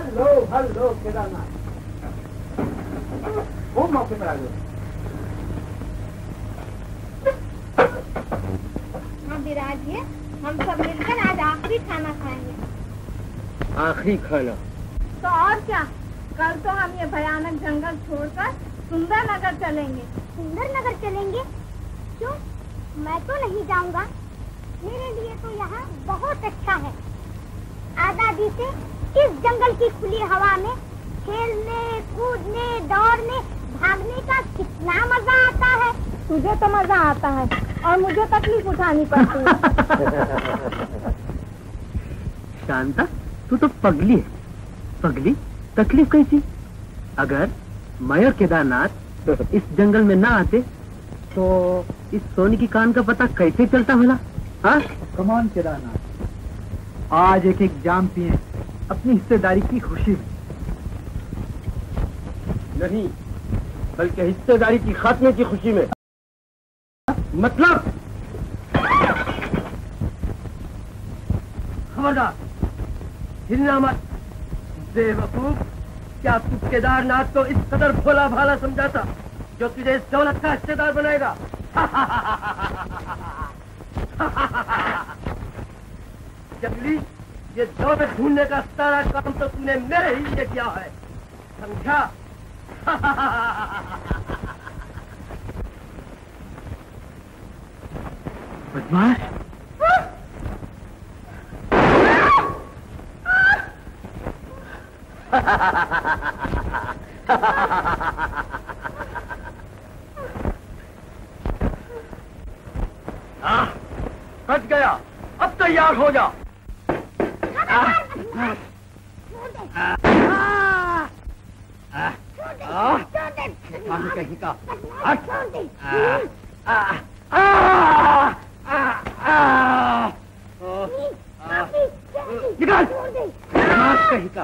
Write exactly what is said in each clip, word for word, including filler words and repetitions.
Hello hello Kedarnath, वो मौके पर आ गए। हाँ विराजिए, हम सब मिलकर आज आखिरी खाना खाएंगे। आखिरी खाना? तो और क्या, कल तो हम ये भयानक जंगल छोड़कर सुंदर नगर चलेंगे। सुंदर नगर चलेंगे? क्यों? मैं तो नहीं जाऊंगा, मेरे लिए तो यहाँ बहुत अच्छा है। आजादी से इस जंगल की खुली हवा में खेलने कूदने दौड़ने भागने का कितना मजा आता है। तुझे तो मजा आता है और मुझे तकलीफ उठानी पड़ती है। शांता, तू तो पगली है। पगली? तकलीफ कैसी? अगर मैं और केदारनाथ इस जंगल में ना आते तो इस सोने की कान का पता कैसे चलता भला? हाँ? कमान केदारनाथ, आज एक एक जाम पिए अपनी हिस्सेदारी की खुशी में। नहीं, बल्कि हिस्सेदारी की खात्मे की खुशी में। मतलब? खबरदार, हिलना मत। बेवकूफ, क्या तू केदारनाथ को इस कदर भोला भाला समझा था जो तुझे इस दौलत का हिस्सेदार बनाएगा? जंगली, ये दौलत ढूंढने का सारा काम तो तूने मेरे ही लिए किया है, समझा? बदमाश! बच गया, अब तैयार हो जा। कहीं का निकाल कहीं का।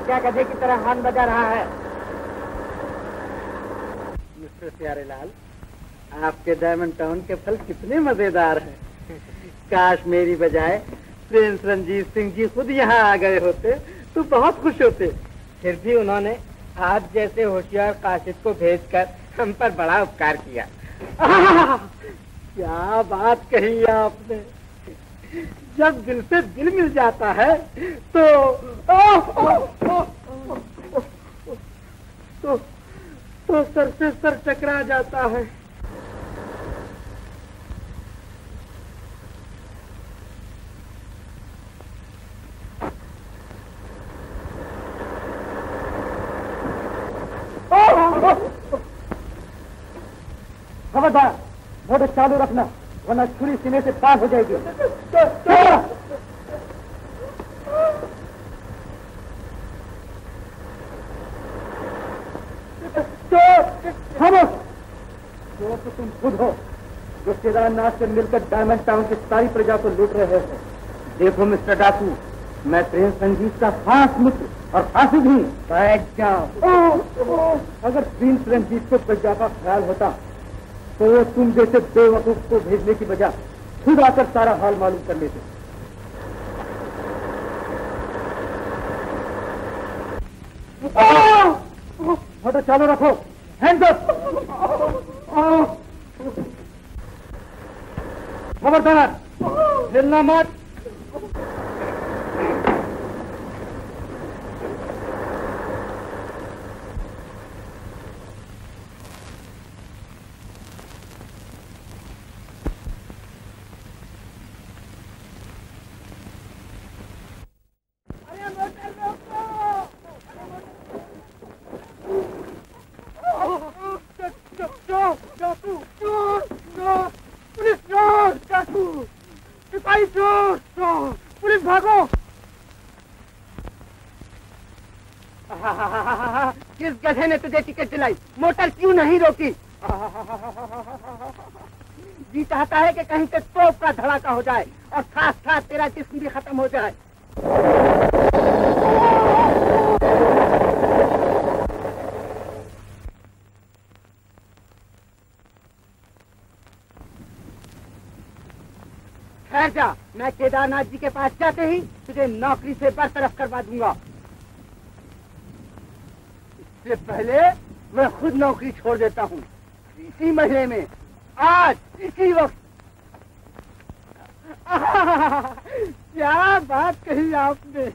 क्या गधे की तरह हाथ बजा रहा है? मिस्टर प्यारेलाल, आपके डायमंड टाउन के फल कितने मजेदार हैं। काश मेरी बजाय प्रिंस रंजीत सिंह जी खुद यहाँ आ गए होते तो बहुत खुश होते। फिर भी उन्होंने आप जैसे होशियार काशिद को भेजकर हम पर बड़ा उपकार किया। क्या बात कही आपने। जब दिल से दिल मिल जाता है तो ओ, ओ, ओ, ओ, ओ, तो तो सर से सर टकरा जाता है। खबरदार, मोटर चालू रखना वरना छुरी सीने से पार हो जाएगी। तो तुम खुद हो जो केदारनाथ से मिलकर डायमंड टाउन की सारी प्रजा को लूट रहे हो। देखो मिस्टर डाकू, मैं प्रिंस रंजीत का खास मित्र और फांसी भी। बैठ जाओ। अगर प्रिंस रंजीत को प्रजा का ख्याल होता तो वो तुम जैसे बेवकूफ को भेजने की बजाय खुद आकर सारा हाल मालूम कर लेते। मोटर चालू रखो। Hands up. खबरदार, हिलना मत। किस गधे ने तुझे टिकट दिलाई? मोटर क्यों नहीं रोकी? जी चाहता है कि कहीं से तोप का धड़ाका हो जाए और साथ साथ तेरा जिस्म भी खत्म हो जाए। ठहर जा, मैं केदारनाथ जी के पास जाते ही तुझे नौकरी से बरतरफ करवा दूंगा। इससे पहले मैं खुद नौकरी छोड़ देता हूँ, इसी महीने में, आज इसी वक्त। क्या बात कही आपने।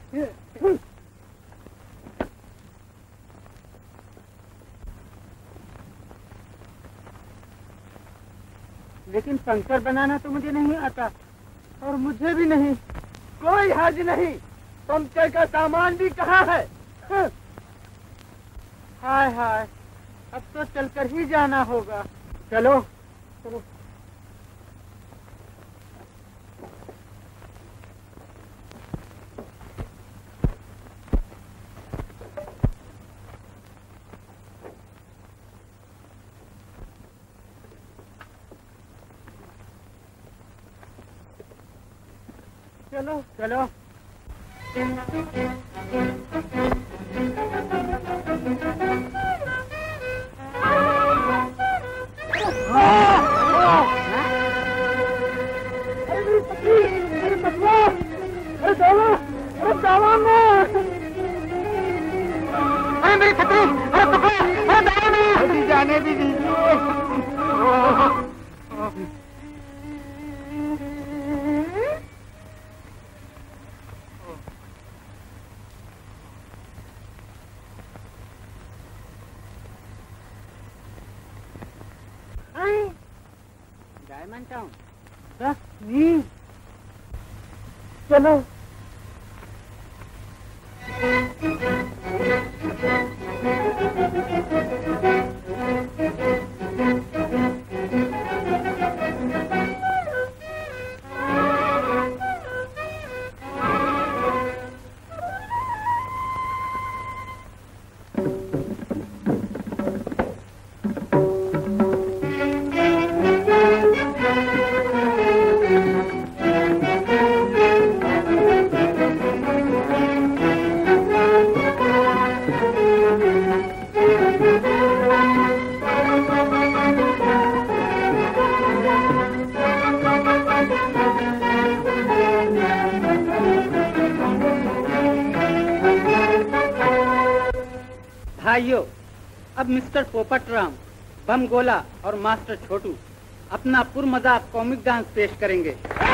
लेकिन पंक्चर बनाना तो मुझे नहीं आता और मुझे भी नहीं। कोई हर्ज नहीं, पंक्चर का सामान भी कहाँ है? हाय हाय, अब तो चलकर ही जाना होगा। चलो चलो। चलो चलो। अरे मेरी छतरी, अरे पकड़ो, अरे दाएं में। जाने भी दीजिए। डायमंड टाउन बस नहीं। चलो। भाइयों, अब मिस्टर पोपट राम, बम गोला और मास्टर छोटू अपना पुर मजाक कॉमिक डांस पेश करेंगे।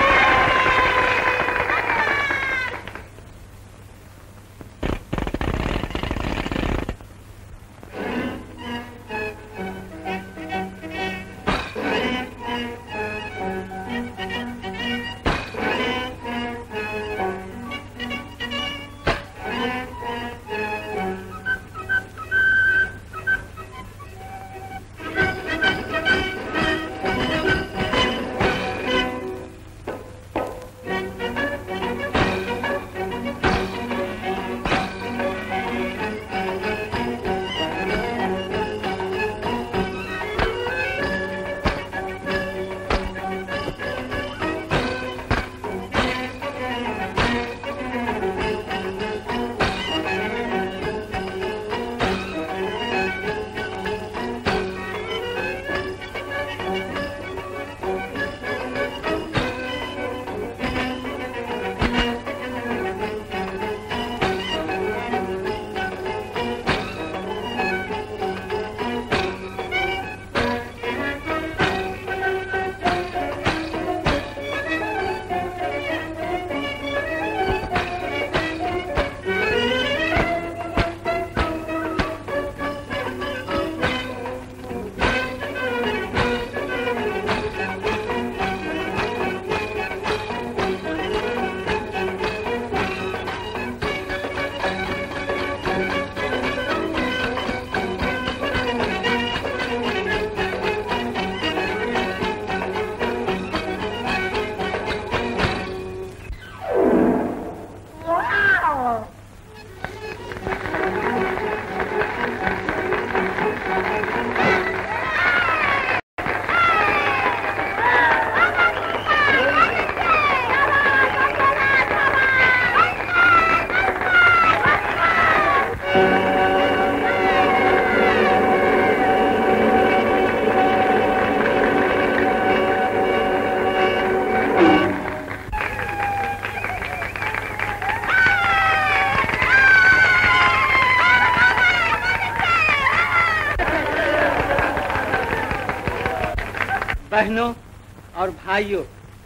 बहनों और भाइयों,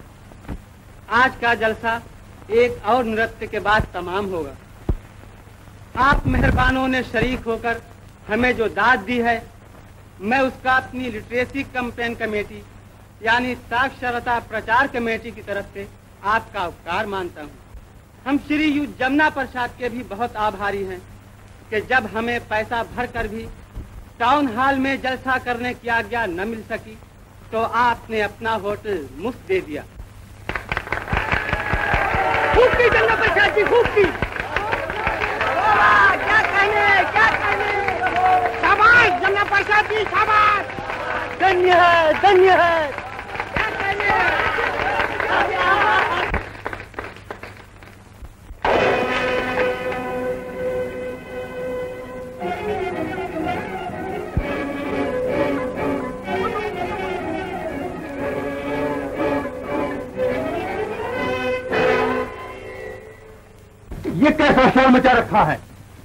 आज का जलसा एक और नृत्य के बाद तमाम होगा। आप मेहरबानों ने शरीक होकर हमें जो दाद दी है, मैं उसका अपनी लिटरेसी कैंपेन कमेटी यानी साक्षरता प्रचार कमेटी की तरफ से आपका उपकार मानता हूँ। हम श्री यू जमुना प्रसाद के भी बहुत आभारी हैं कि जब हमें पैसा भर कर भी टाउन हॉल में जलसा करने की आज्ञा न मिल सकी तो आपने अपना होटल मुफ्त दे दिया। खूब की जमुना प्रसाद जी, खूब की। क्या कहने क्या कहने, शाबाश जमुना प्रसाद जी, शाबाश। धन्य है, धन्य है। क्या कहने। ये कैसा शोर मचा रखा है?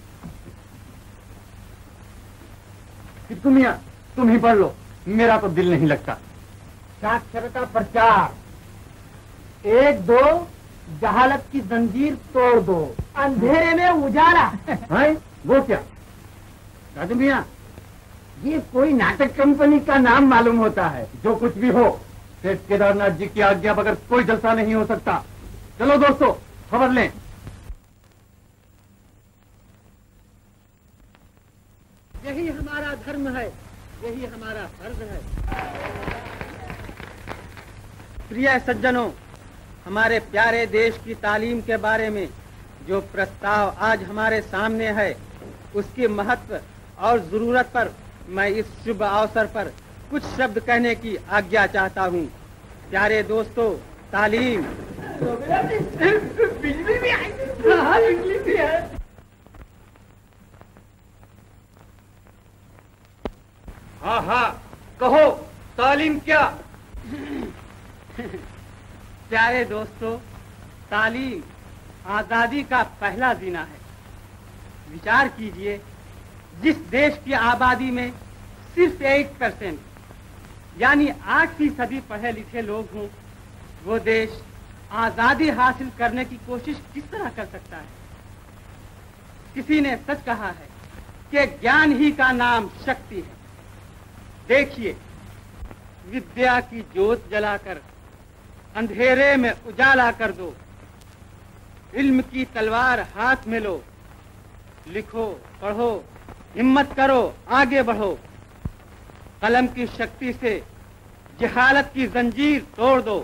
तुम यहाँ तुम ही पढ़ लो, मेरा तो दिल नहीं लगता। साक्षरता प्रचार, एक दो जहालत की जंजीर तोड़ दो, अंधेरे में उजाला। है वो क्या? राजू मियाँ, ये कोई नाटक कंपनी का नाम मालूम होता है। जो कुछ भी हो, सेठ केदारनाथ जी की आज्ञा बगैर कोई जलसा नहीं हो सकता। चलो दोस्तों, खबर लें। यही हमारा धर्म है, यही हमारा फर्ज है। प्रिय सज्जनों, हमारे प्यारे देश की तालीम के बारे में जो प्रस्ताव आज हमारे सामने है, उसके महत्व और जरूरत पर मैं इस शुभ अवसर पर कुछ शब्द कहने की आज्ञा चाहता हूँ। प्यारे दोस्तों, तालीम बिजली भी आई, बिजली भी है। हाँ हाँ, कहो तालीम क्या? प्यारे दोस्तों, तालीम आजादी का पहला जीना है। विचार कीजिए, जिस देश की आबादी में सिर्फ एक परसेंट यानी आठ फीसदी पढ़े लिखे लोग हों, वो देश आजादी हासिल करने की कोशिश किस तरह कर सकता है? किसी ने सच कहा है कि ज्ञान ही का नाम शक्ति है। देखिए, विद्या की ज्योत जलाकर अंधेरे में उजाला कर दो, इल्म की तलवार हाथ में लो, लिखो पढ़ो, हिम्मत करो, आगे बढ़ो, कलम की शक्ति से जहालत की जंजीर तोड़ दो।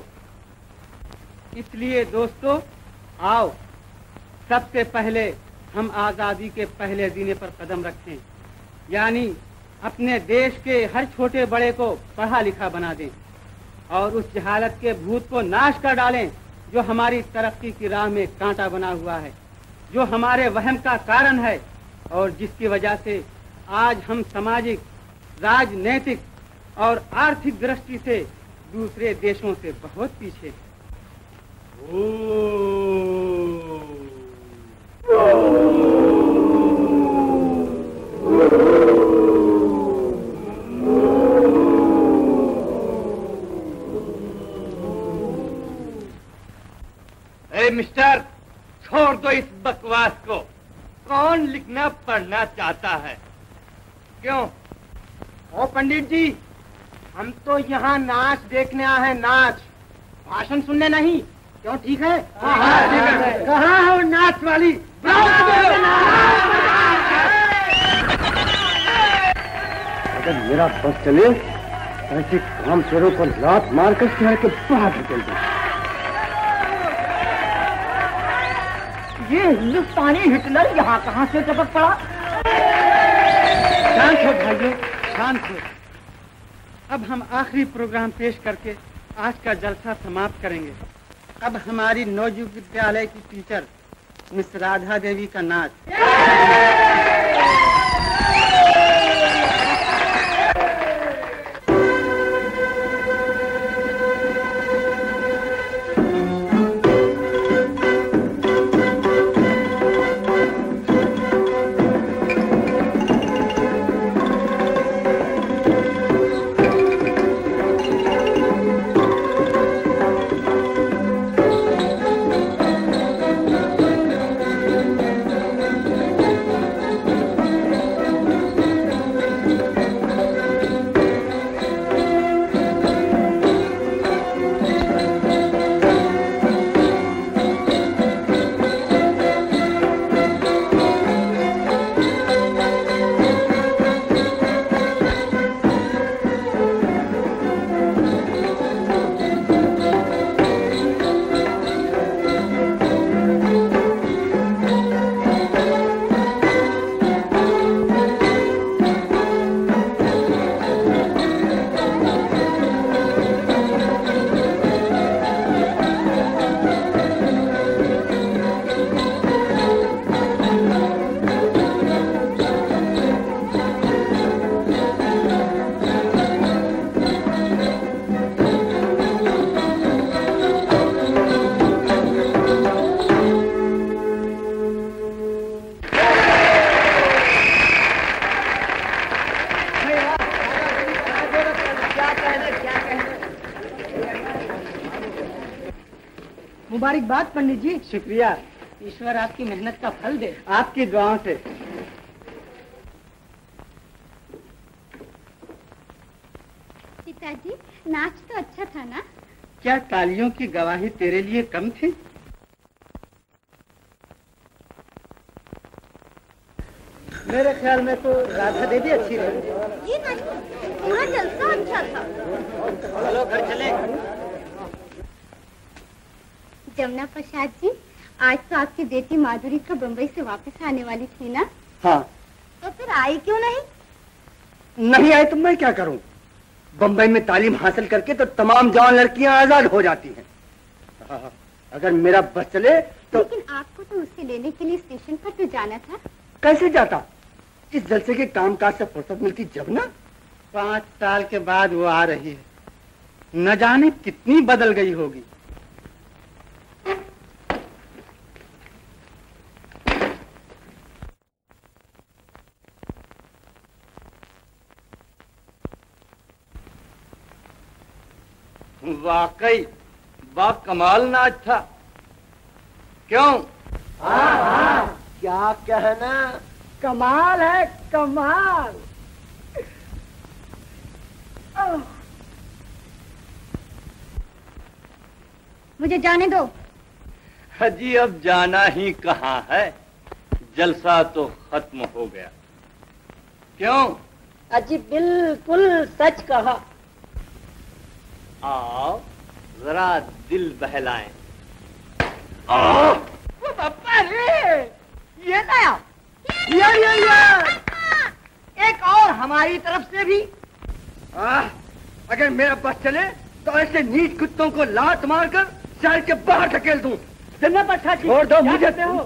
इसलिए दोस्तों, आओ सबसे पहले हम आजादी के पहले जीने पर कदम रखें, यानी अपने देश के हर छोटे बड़े को पढ़ा लिखा बना दें और उस जहालत के भूत को नाश कर डालें जो हमारी तरक्की की राह में कांटा बना हुआ है, जो हमारे वहम का कारण है और जिसकी वजह से आज हम सामाजिक, राजनीतिक और आर्थिक दृष्टि से दूसरे देशों से बहुत पीछे हैं। ए मिस्टर, छोड़ दो इस बकवास को। कौन लिखना पढ़ना चाहता है? क्यों? ओ पंडित जी, हम तो यहाँ नाच देखने आए हैं, नाच, भाषण सुनने नहीं। क्यों, ठीक है? हाँ, हाँ, ठीक है। कहाँ है वो नाच वाली? अगर मेरा बस चले ऐसे काम चोरों को लात मारकर शहर के बाहर निकल दे। ये हिंदुस्तानी हिटलर यहाँ कहाँ से टपक पड़ा? शांत हो भाइयों, शांत हो। अब हम आखिरी प्रोग्राम पेश करके आज का जलसा समाप्त करेंगे। अब हमारी नवयुग विद्यालय की टीचर मिस राधा देवी का नाच। मुबारकबाद पंडित जी। शुक्रिया। ईश्वर आपकी मेहनत का फल दे। आपकी दुआओं से। पिताजी, नाच तो अच्छा था ना? क्या तालियों की गवाही तेरे लिए कम थी? मेरे ख्याल में तो राधा देवी अच्छी रही। ये नहीं, पूरा जलसा अच्छा था। चलो घर चले। जमुना प्रसाद जी, आज तो आपकी बेटी माधुरी का बम्बई से वापस आने वाली थी ना? हाँ। तो फिर आई क्यों नहीं? नहीं आई तो मैं क्या करूं? बम्बई में तालीम हासिल करके तो तमाम जवान लड़कियां आजाद हो जाती हैं। अगर मेरा बस चले तो। लेकिन आपको तो उसे लेने के लिए स्टेशन पर तो जाना था। कैसे जाता? इस जलसे के कामकाज से फुर्सत मिलती जब ना। पाँच साल के बाद वो आ रही है, न जाने कितनी बदल गई होगी। वाकई बा कमाल नाच था। क्यों? हाँ हाँ, क्या कहना, कमाल है कमाल। मुझे जाने दो। जी अब जाना ही कहाँ है, जलसा तो खत्म हो गया। क्यों? अजी बिल्कुल सच कहा। आओ जरा दिल बहलाएं। आओ पापा रे, ये नया, ये ये ये एक और हमारी तरफ से भी। आ, अगर मेरा बस चले तो ऐसे नीच कुत्तों को लात मारकर शहर के बाहर धकेल दूं। जन्नत अच्छा छोड़ दो मुझे। हो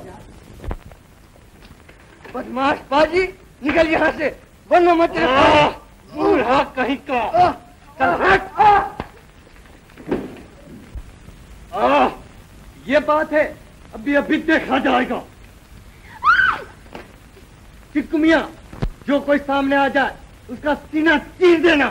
बदमाश पाजी, निकल यहाँ से, वरना मत बूढ़ा कहीं का। चल हट। आ, ये बात है, अभी अभी देखा जाएगा। चिक्कू मियां, जो कोई सामने आ जाए उसका सीना चीर देना।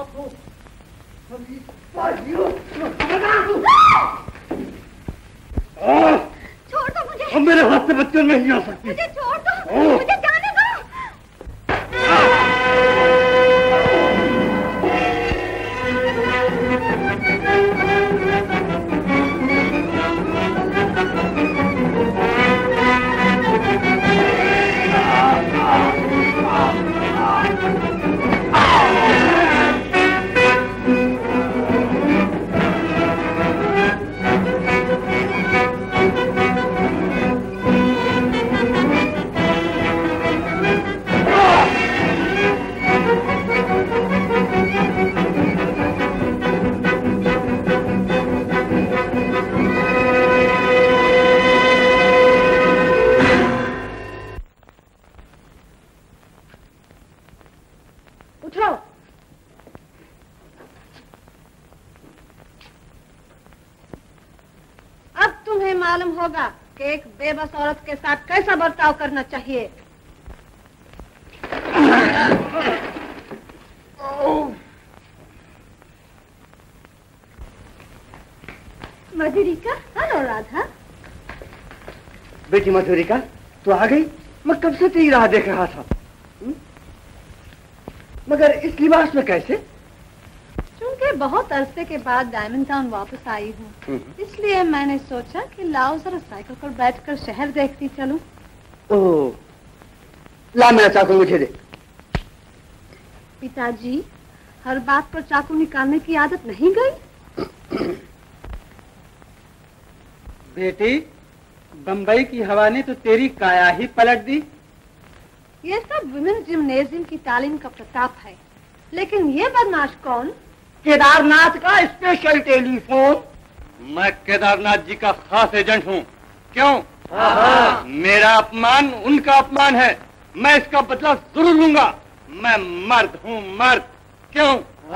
छोड़ दो मुझे। अब मेरे हाथ से बच्चे नहीं आ सकती। मुझे छोड़ दो, मुझे जाने दो। मालूम होगा कि एक बेबस औरत के साथ कैसा बर्ताव करना चाहिए। मधुरिका, हेलो राधा। बेटी मधुरिका, तू आ गई? मैं कब से तेरी राह देख रहा था। हुँ? मगर इस लिबास में कैसे? क्योंकि बहुत अरसे के बाद डायमंड टाउन वापस आई हूँ, इसलिए मैंने सोचा कि लाओ जरा साइकिल पर बैठकर शहर देखती चलूं। ओह, ला मेरा चाकू मुझे दे। पिताजी, हर बात पर चाकू निकालने की आदत नहीं गई? बेटी, बंबई की हवा ने तो तेरी काया ही पलट दी। ये सब विमेन जिम्नेजियम की तालीम का प्रताप है, लेकिन ये बदमाश कौन? केदारनाथ का स्पेशल टेलीफोन। मैं केदारनाथ जी का खास एजेंट हूँ। क्यों? मेरा अपमान उनका अपमान है, मैं इसका बदला जरूर लूंगा। मैं मर्द हूँ, मर्द। क्यों?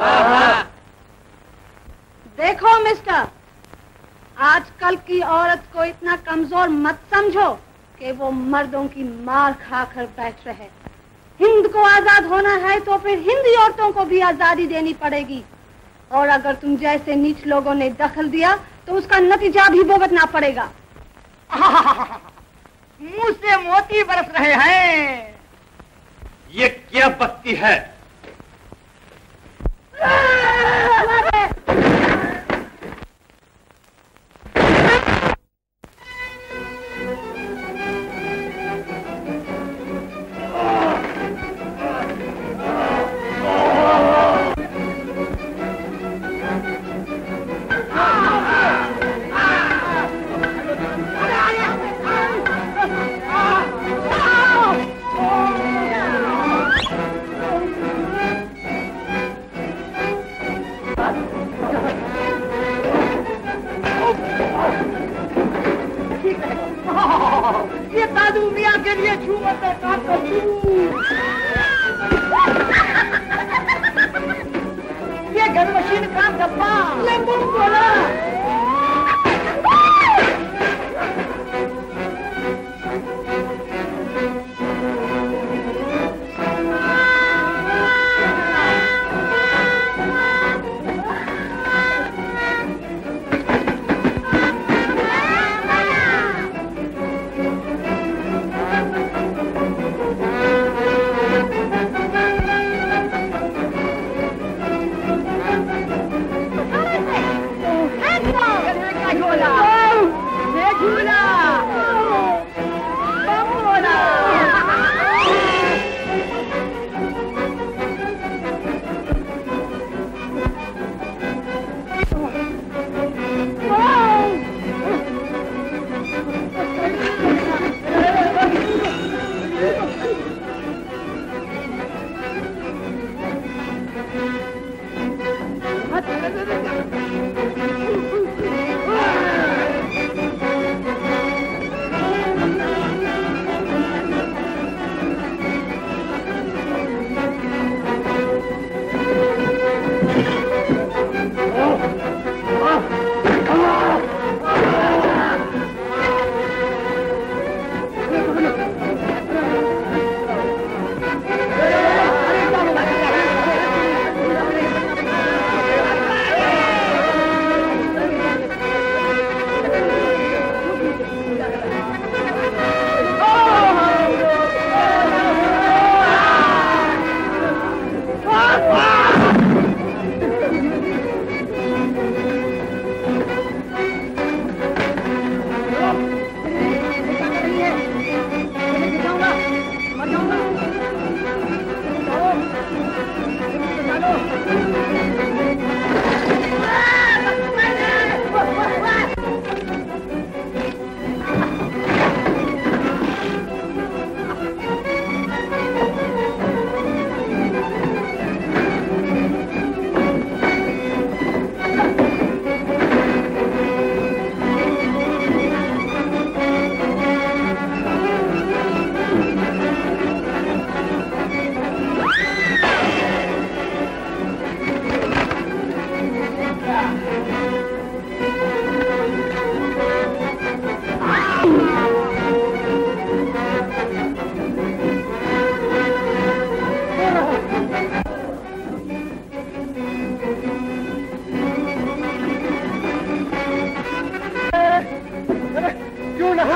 देखो मिस्टर, आजकल की औरत को इतना कमजोर मत समझो कि वो मर्दों की मार खाकर बैठ रहे। हिंद को आजाद होना है तो फिर हिंदी औरतों को भी आजादी देनी पड़ेगी, और अगर तुम जैसे नीच लोगों ने दखल दिया तो उसका नतीजा भी भुगतना पड़ेगा। मुंह से मोती बरस रहे हैं। ये क्या बस्ती है? ये दादू मियाँ के लिए झूमर में काम करती हूँ। ये घर मशीन का डब्बा, ये मुंह बोला।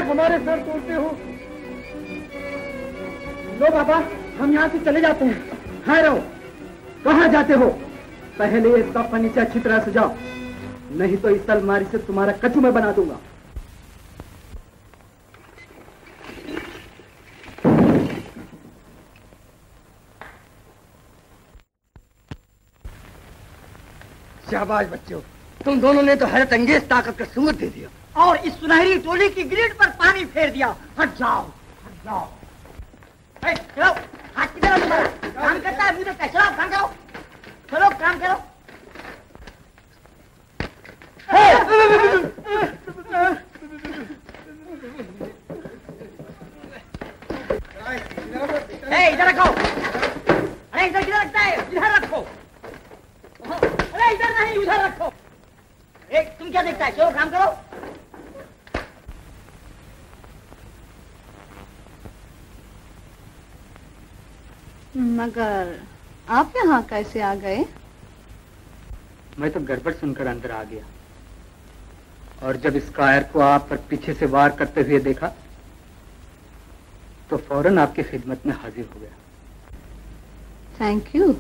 हमारे सर तोड़ते हो। लो बाबा, हम यहाँ से चले जाते हैं। हाय रहो, कहाँ जाते हो? पहले इसका फर्नीचर अच्छी तरह सजाओ, नहीं तो इस अलमारी से तुम्हारा कचू मैं बना दूंगा। शाबाश बच्चों, तुम दोनों ने तो हैरत अंगेज ताकत का सबूत दे दिया और इस सुनहरी टोली की ग्रिड पर पानी फेर दिया। हट जाओ, हट जाओ। ए, चलो, हाथ किधर है तुम्हारा? काम करता है मुझे, चलो काम करो, चलो काम करो। ए, इधर रखो। अरे इधर किधर रखता है? इधर रखो। अरे इधर नहीं, उधर रखो। ए, तुम क्या देखता है? चलो काम करो। मगर आप यहाँ कैसे आ गए? मैं तो गड़बड़ सुनकर अंदर आ गया और जब इस कायर को आप पर पीछे से वार करते हुए देखा तो फौरन आपकी खिदमत में हाजिर हो गया। Thank you.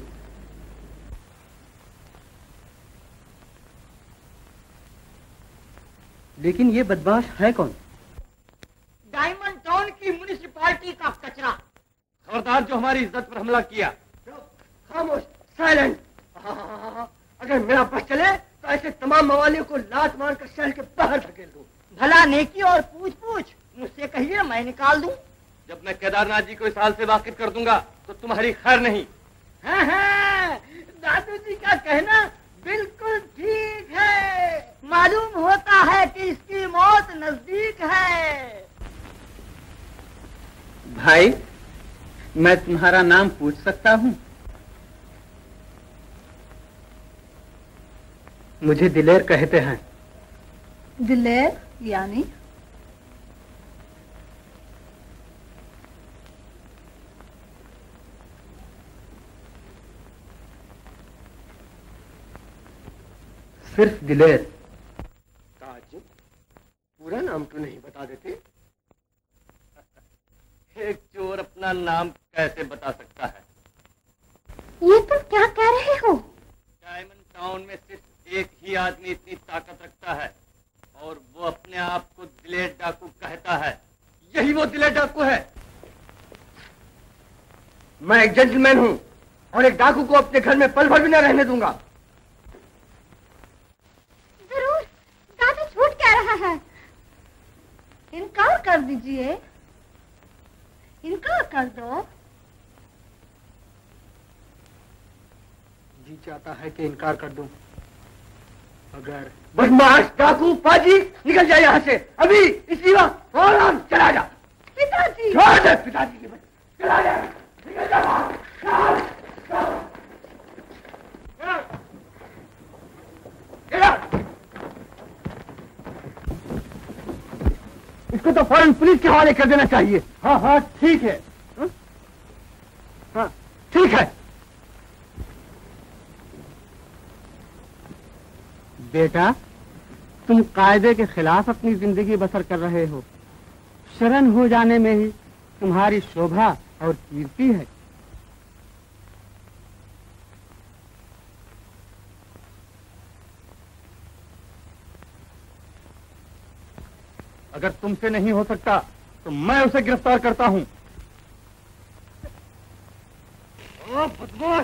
लेकिन ये बदमाश है कौन? डायमंड टाउन की म्युनिसिपालिटी का कचरा। खबरदार जो हमारी इज्जत पर हमला किया। खामोश, साइलेंट। अगर मेरा बस चले तो ऐसे तमाम मवालियों को लात मारकर शहर के बाहर धकेल दूं। भला नेकी और पूछ पूछ मुझसे कहिए, मैं निकाल दूं। जब मैं केदारनाथ जी को इस हाल से वाकिफ कर दूंगा तो तुम्हारी खैर नहीं। हाँ हाँ, दादू जी का कहना बिल्कुल ठीक है। मालूम होता है कि इसकी मौत नजदीक है। भाई, मैं तुम्हारा नाम पूछ सकता हूँ? मुझे दिलेर कहते हैं। दिलेर यानी? सिर्फ दिलेर। ताजुब, पूरा नाम तो नहीं बता देते? एक चोर अपना नाम कैसे बता सकता है? ये तुम क्या कह रहे हो? डायमंड टाउन में सिर्फ एक ही आदमी इतनी ताकत रखता है और वो अपने आप को दिलेर डाकू कहता है। यही वो दिलेर डाकू है। मैं एक जेंटलमैन हूँ और एक डाकू को अपने घर में पल भर भी न रहने दूंगा। जरूर, दादू झूठ कह रहा है। इनकार कर दीजिए, इनकार कर दो। जी चाहता है कि इनकार कर दूं, मगर बदमाश डाकू पाजी, निकल जाए यहाँ से अभी, इसी वक्त फौरन चला जा। पिताजी, छोड़ दे पिताजी की बात, चला जा, निकल जा बाहर, चल, चल, चल। इसको तो फौरन पुलिस के हवाले कर देना चाहिए। हाँ हाँ ठीक है। हाँ ठीक है। बेटा, तुम कायदे के खिलाफ अपनी जिंदगी बसर कर रहे हो। शरण हो जाने में ही तुम्हारी शोभा और कीर्ति है। अगर तुमसे नहीं हो सकता तो मैं उसे गिरफ्तार करता हूँ। ओ बदमाश!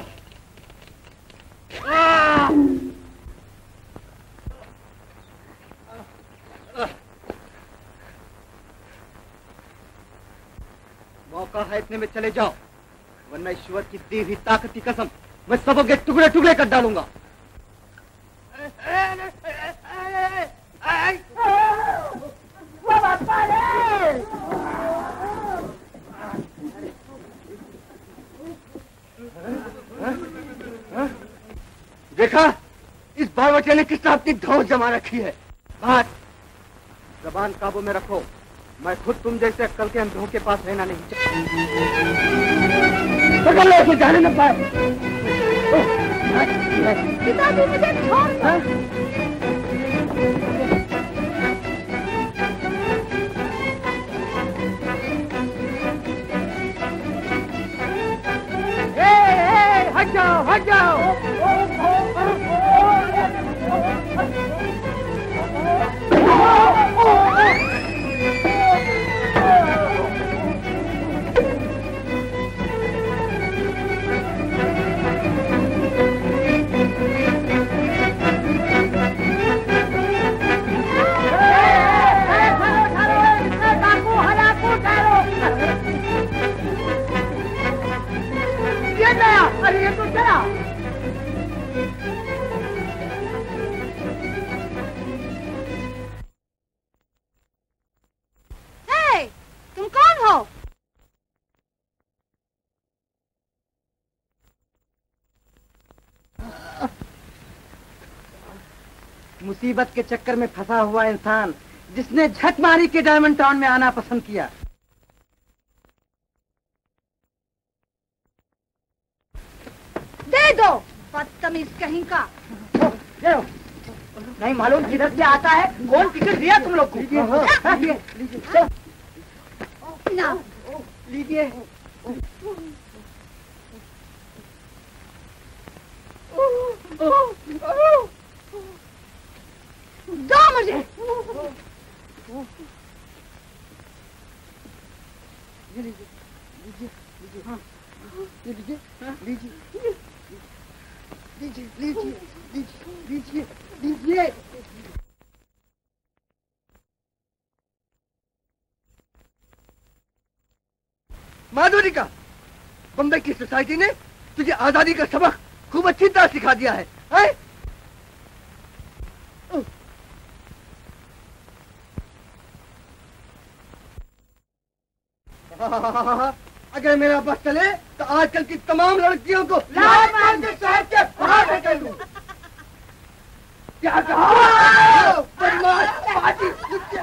मौका है इतने में चले जाओ, वरना ईश्वर की दी हुई ताकत की कसम मैं सबों के टुकड़े टुकड़े कर डालूंगा। देखा, इस बावटे ने किस तरह अपनी धौंस जमा रखी है। बात जबान काबू में रखो, मैं खुद तुम जैसे अक्कल के अंधों के पास रहना नहीं चाहता। जाने न पाए। पिताजी मुझे छोड़ दो। जाओ हट जाओ। अरे ये तो चला। हे, तुम कौन हो? मुसीबत के चक्कर में फंसा हुआ इंसान जिसने झक मारी के डायमंड टाउन में आना पसंद किया। दे दो, बदतमीज कहीं का। नहीं मालूम किधर से आता है, कौन टिकट दिया तुम लोग को? लीजिए लीजिए ना लीजिए। दो मुझे। लीजिए लीजिए लीजिए हाँ लीजिए लीजिए लीजिए लीजिए लीजिए लीजिए। माधुरिका, बम्बई की सोसाइटी ने तुझे आजादी का सबक खूब अच्छी तरह सिखा दिया है, है? अगर मेरा बस चले तो आजकल की तमाम लड़कियों को लाल मार के शहर के बाहर निकल दूं। क्या कहा? बदमाश पार्टी कुत्ते।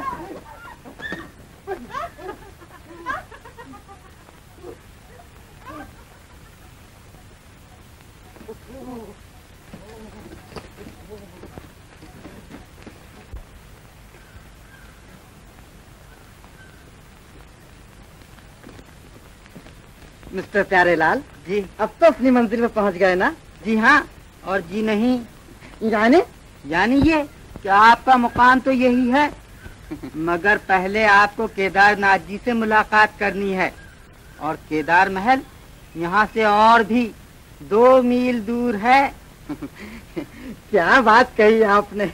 मिस्टर प्यारेलाल जी, अब तो अपनी मंजिल में पहुंच गए ना? जी हाँ, और जी नहीं यानी यानी ये कि आपका मुकाम तो यही है, मगर पहले आपको केदारनाथ जी से मुलाकात करनी है, और केदार महल यहाँ से और भी दो मील दूर है। क्या बात कही आपने।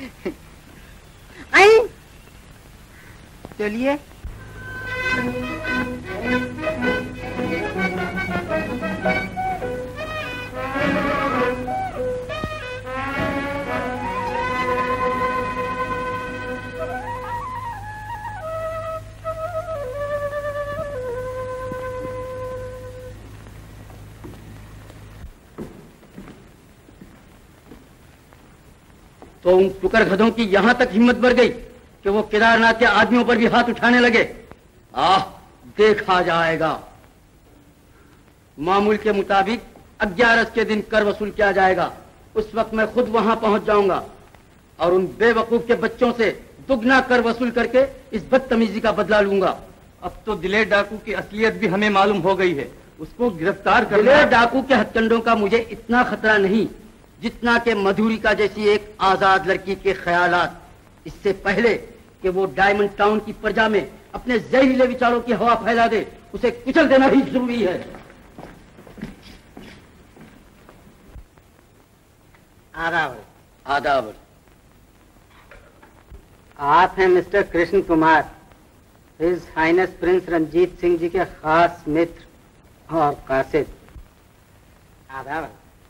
आई चलिए। तो उन टुकर गधों की यहाँ तक हिम्मत बढ़ गई कि वो केदारनाथ के आदमियों पर भी हाथ उठाने लगे। आह, देखा जाएगा। मामूल के मुताबिक ग्यारह के दिन कर वसूल किया जाएगा। उस वक्त मैं खुद वहां पहुंच जाऊंगा और उन बेवकूफ के बच्चों से दुगना कर वसूल करके इस बदतमीजी का बदला लूंगा। अब तो दिलेर डाकू की असलियत भी हमें मालूम हो गई है, उसको गिरफ्तार कर। दिलेर डाकू के हथकंडों का मुझे इतना खतरा नहीं जितना कि मधुरिका जैसी एक आजाद लड़की के ख्यालात। इससे पहले कि वो डायमंड टाउन की प्रजा में अपने जहरीले विचारों की हवा फैला दे, उसे कुचल देना ही जरूरी है। आदाब। आदाब। आप हैं mister Krishna Kumar, his highness prince Ranjit Singh ji के खास मित्र और कासिद। आदाब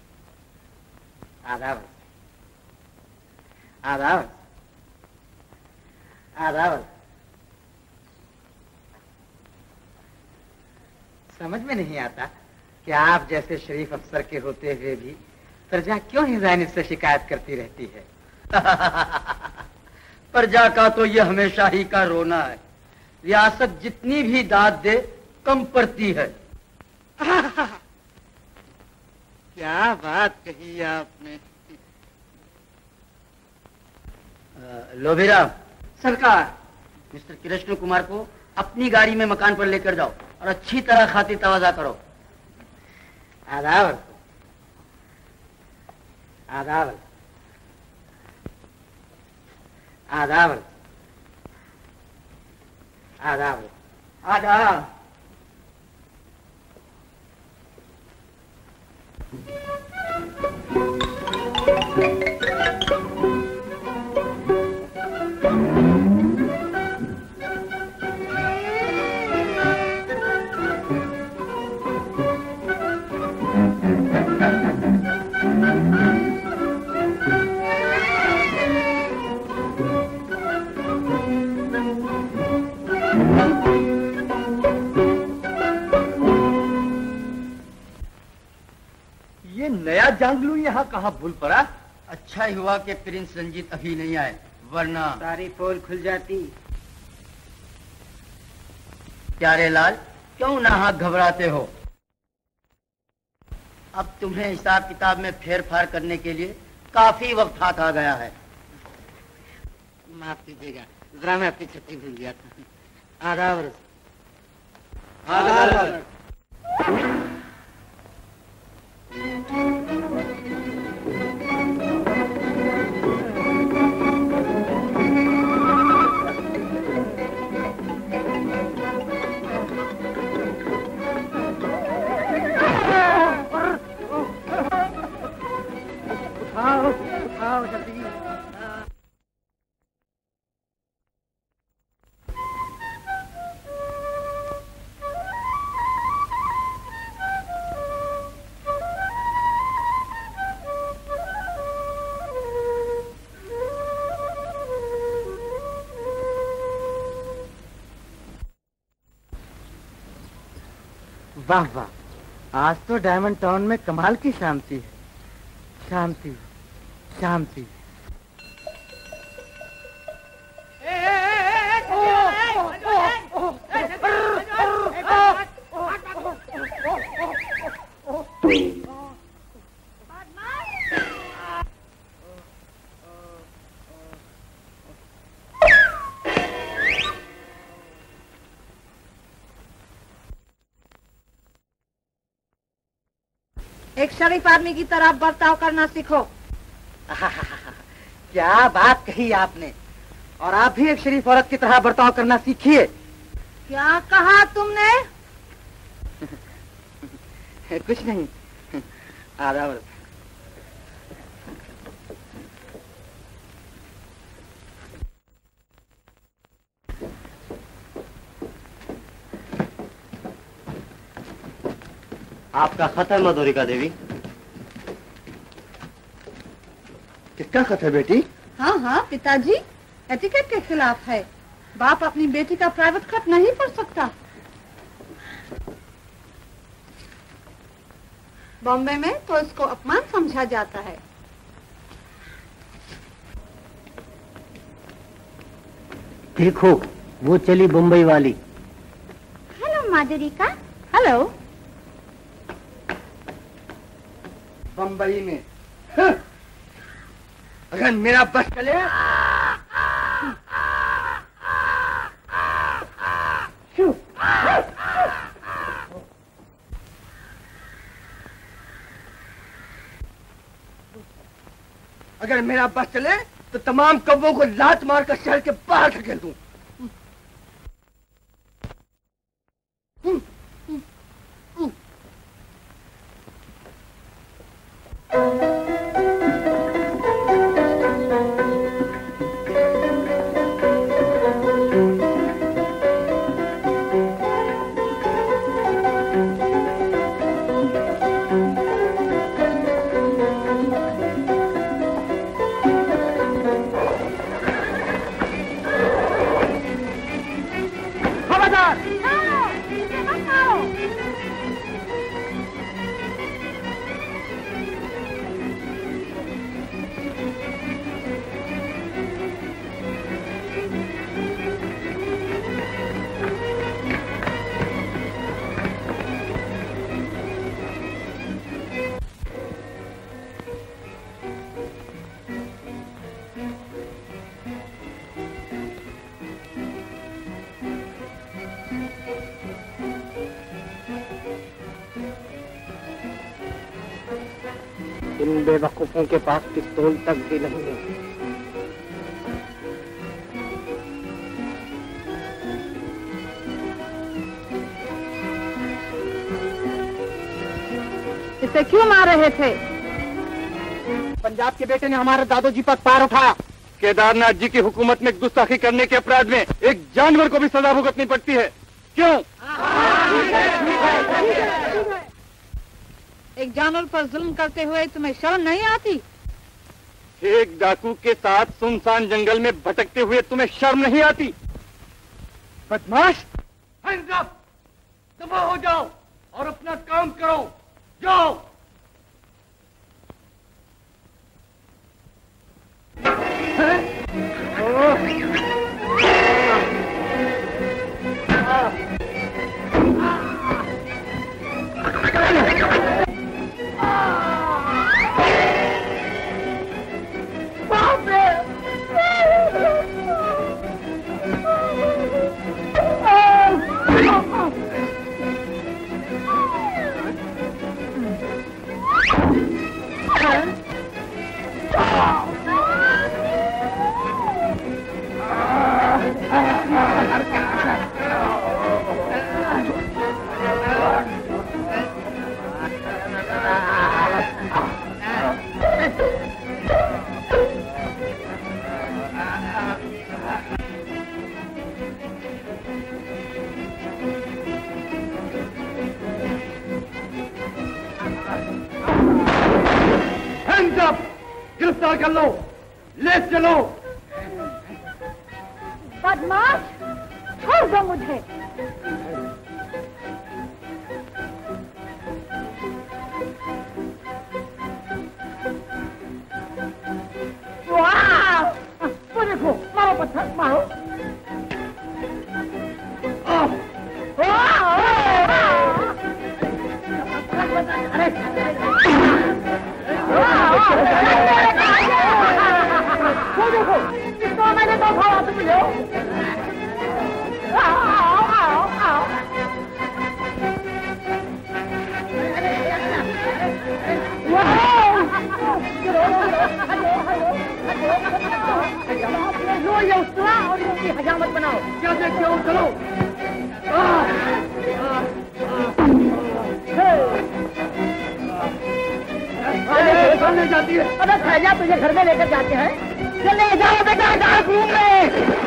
आदाब आदाब आदाब। समझ में नहीं आता कि आप जैसे शरीफ अफसर के होते हुए भी प्रजा क्यों हिजानियत से शिकायत करती रहती है। प्रजा का तो ये हमेशा ही का रोना है, रियासत जितनी भी दाद दे कम पड़ती है। क्या बात कही आपने। लोभीराम सरकार, मिस्टर कृष्ण कुमार को अपनी गाड़ी में मकान पर लेकर जाओ और अच्छी तरह खातिर तवाजा करो। आदाब। आदाब आदाब आदाब आदाब। ये नया जांगलू यहाँ कहाँ भूल पड़ा? अच्छा ही हुआ कि प्रिंस रंजीत अभी नहीं आए, वरना सारी पोल खुल जाती। प्यारे लाल, क्यों ना हाथ घबराते हो? अब तुम्हें हिसाब किताब में फेर फार करने के लिए काफी वक्त हाथ आ गया है। माफ कीजिएगा, जरा मैं अपनी छुट्टी भूल गया था। आदाब आदाब। उठाओ उठाओ जल्दी। वाह वाह, आज तो डायमंड टाउन में कमाल की शांति है। शांति शांति। एक शरीफ आदमी की तरह बर्ताव करना सीखो। क्या बात कही आपने, और आप भी एक शरीफ औरत की तरह बर्ताव करना सीखिए। क्या कहा तुमने? कुछ नहीं। आदाब। आपका खत है मधुरिका देवी। किसका खत है बेटी? हाँ हाँ पिताजी, एटिकेट के खिलाफ है। बाप अपनी बेटी का प्राइवेट खत नहीं पढ़ सकता। बॉम्बे में तो इसको अपमान समझा जाता है। देखो, वो चली मुंबई वाली। हेलो माधुरिका। हेलो। बम्बई में हाँ। अगर मेरा बस चले अगर मेरा बस चले तो तमाम कौवों को लात मारकर शहर के बाहर धकेल दूं। इन बेवकूफों के पास पिस्तौल तक भी नहीं है। इसे क्यों मार रहे थे? पंजाब के बेटे ने हमारे दादोजी पर पार उठाया। केदारनाथ जी की हुकूमत में गुस्ताखी करने के अपराध में एक जानवर को भी सजा भुगतनी पड़ती है। क्यों? एक जानवर पर जुल्म करते हुए तुम्हें शर्म नहीं आती? एक डाकू के साथ सुनसान जंगल में भटकते हुए तुम्हें शर्म नहीं आती? बदमाश, हैंड्स अप, दफा हो जाओ और अपना काम करो। जाओ। गिरफ्तार कर लो, ले चलो। बदमाश, छोड़ दो मुझे। वो देखो, मारो पत्थर, मारो। वो देखो, इसको मैंने तो खाया तुम लो। आओ, आओ, आओ। लो ये उसका और इसकी हजामत बनाओ। क्या देखते हो? चलो। ले जाती है। अरे खैजा तुझे घर में लेकर जाते हैं। चले जाओ बेटा, डार्क रूम में।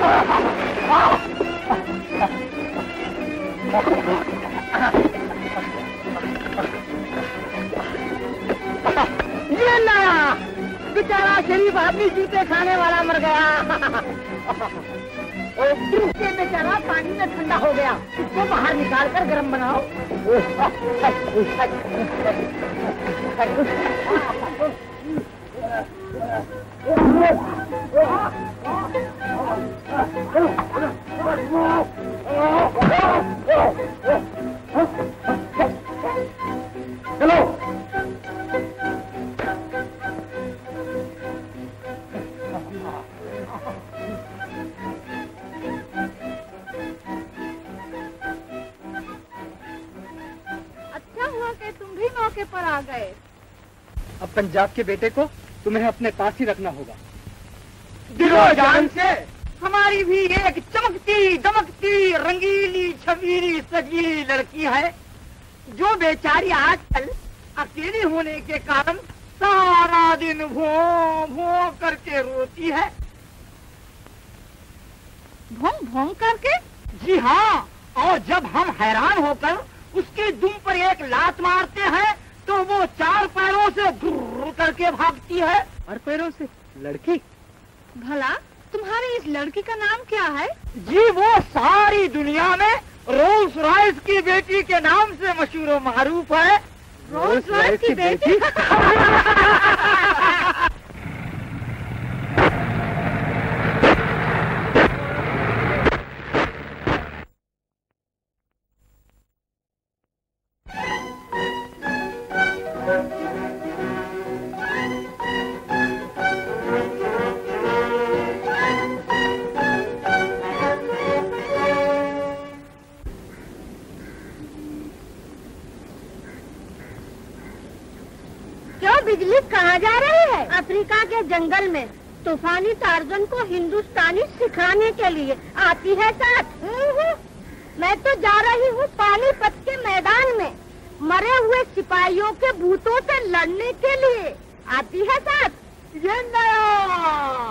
ये ना बेचारा शरीफ आदमी जूते खाने वाला मर गया। ये बेचारा पानी में ठंडा हो गया, इसको बाहर निकाल कर गर्म बनाओ। चलो। अच्छा हुआ कि तुम भी मौके पर आ गए। अब पंजाब के बेटे को तुम्हें अपने पास ही रखना होगा। दिलो जान से। हमारी भी एक चमकती दमकती रंगीली छबीली सजीली लड़की है, जो बेचारी आजकल अकेली होने के कारण सारा दिन भो भो करके रोती है। भोंग भोंग करके? जी हाँ, और जब हम हैरान होकर उसके दुम पर एक लात मारते हैं तो वो चार पैरों से गुर्र करके भागती है। और पैरों से? लड़की? भला तुम्हारी इस लड़की का नाम क्या है? जी वो सारी दुनिया में रोल्स रॉयस की बेटी के नाम से मशहूर व मारूफ है। रोल्स रॉयस की बेटी? बिजली कहाँ अफ्रीका के जंगल में तूफानी टार्जन को हिंदुस्तानी सिखाने के लिए आती है साथ। मैं तो जा रही हूँ पानीपत के मैदान में मरे हुए सिपाहियों के भूतों से लड़ने के लिए। आती है साथ। ये नया,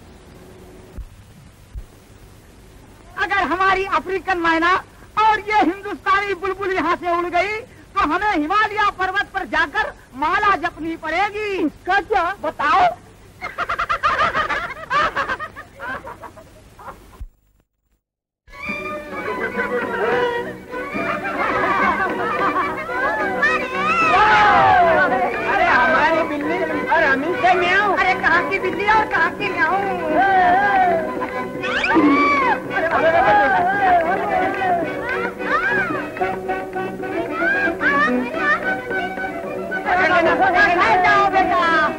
अगर हमारी अफ्रीकन मैना और ये हिंदुस्तानी बुलबुल यहाँ से उड़ गई तो हमें हिमालय पर्वत पर जाकर माला जपनी पड़ेगी। इसका क्या बताओ? अरे हमारी बिल्ली और हम ही से म्याऊं। अरे कहाँ की बिल्ली और कहाँ की म्याऊं? जाओ बेटा।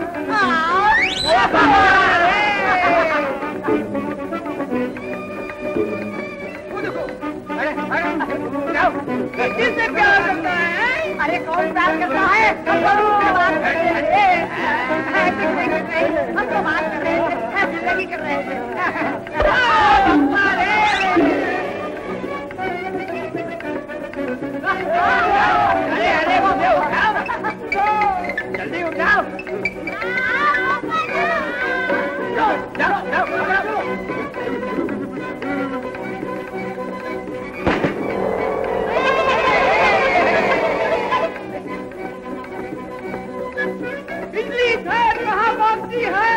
किससे प्यार करता है? अरे कौन प्यार करता है? बात कर रहे हैं, हम तो बात कर रहे हैं, जिंदगी कर रहे थे। अरे अरे वो उठाओ, जल्दी उठाओ। जाओ जाओ जाओ। बिजली भेद कहाँ भागती है?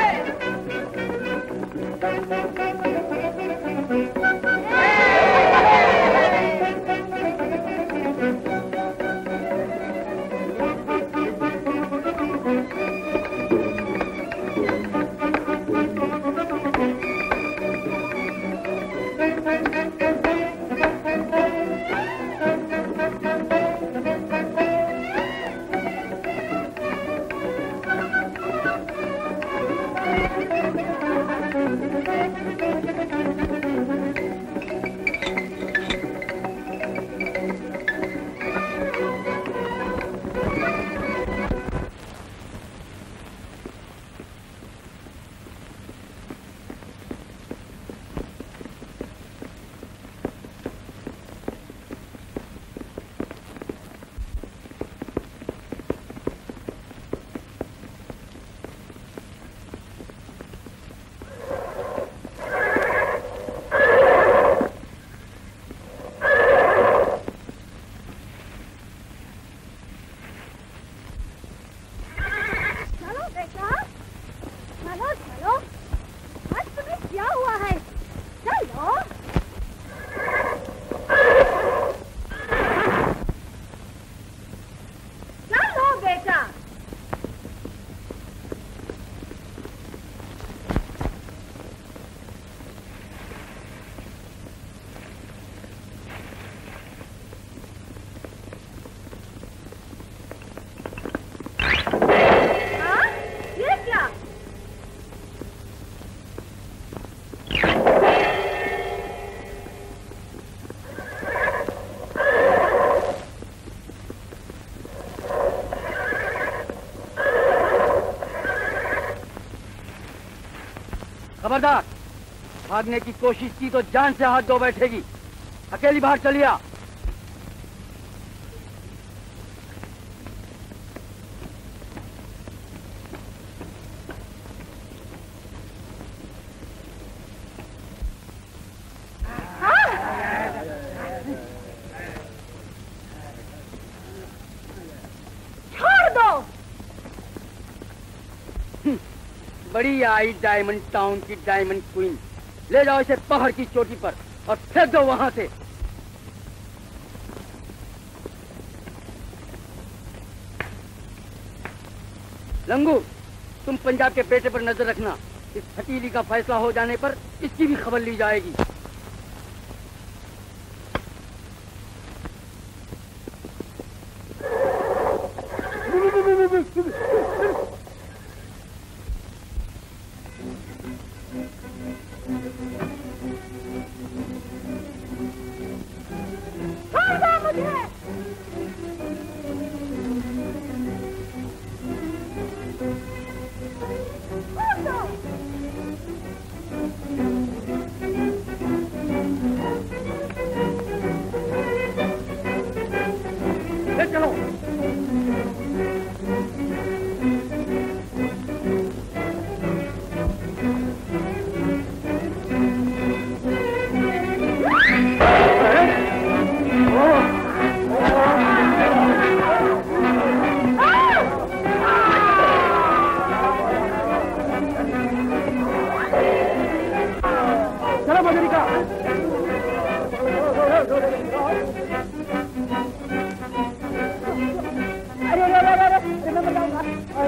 खबरदार, भागने की कोशिश की तो जान से हाथ धो बैठेगी। अकेली बाहर चलिए। छोड़ दो। बड़ी आई डायमंड टाउन की डायमंड क्वीन। ले जाओ इसे पहाड़ की चोटी पर और फेंक दो वहां से। लंगू, तुम पंजाब के बेटे पर नजर रखना। इस हथीली का फैसला हो जाने पर इसकी भी खबर ली जाएगी। अरे अरे अरे अरे मैं बताऊंगा।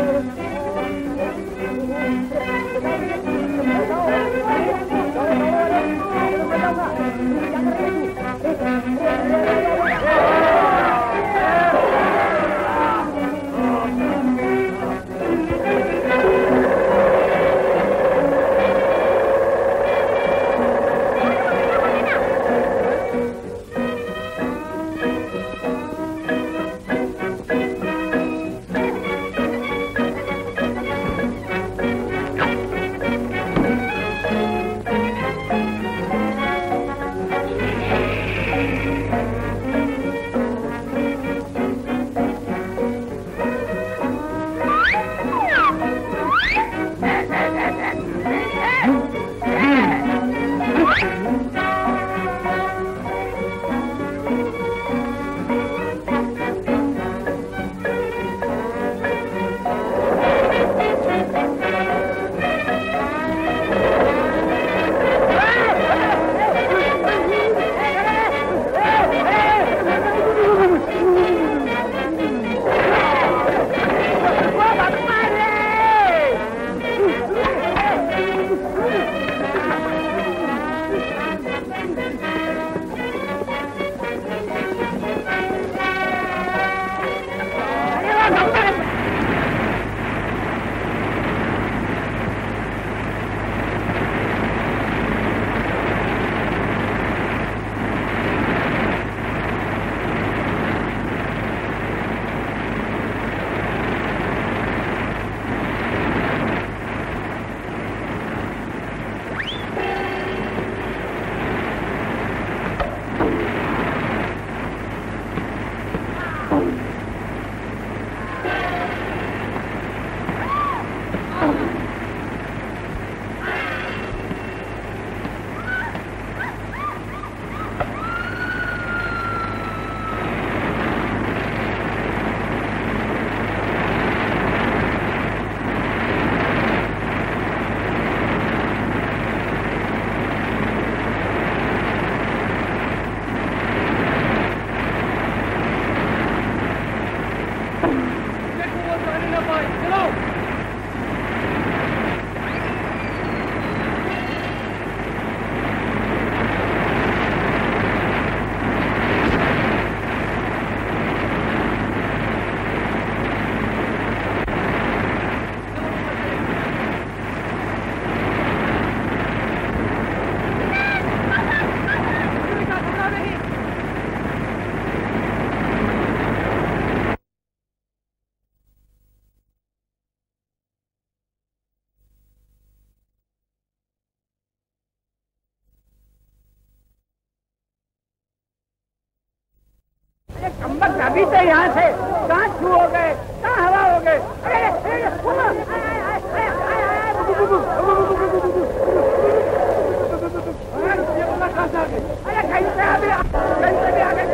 अभी तो यहाँ से कहाँ छू हो गए, कहाँ हवा हो गए। अरे अरे कहीं से आ गया, कहीं से भी आ गए।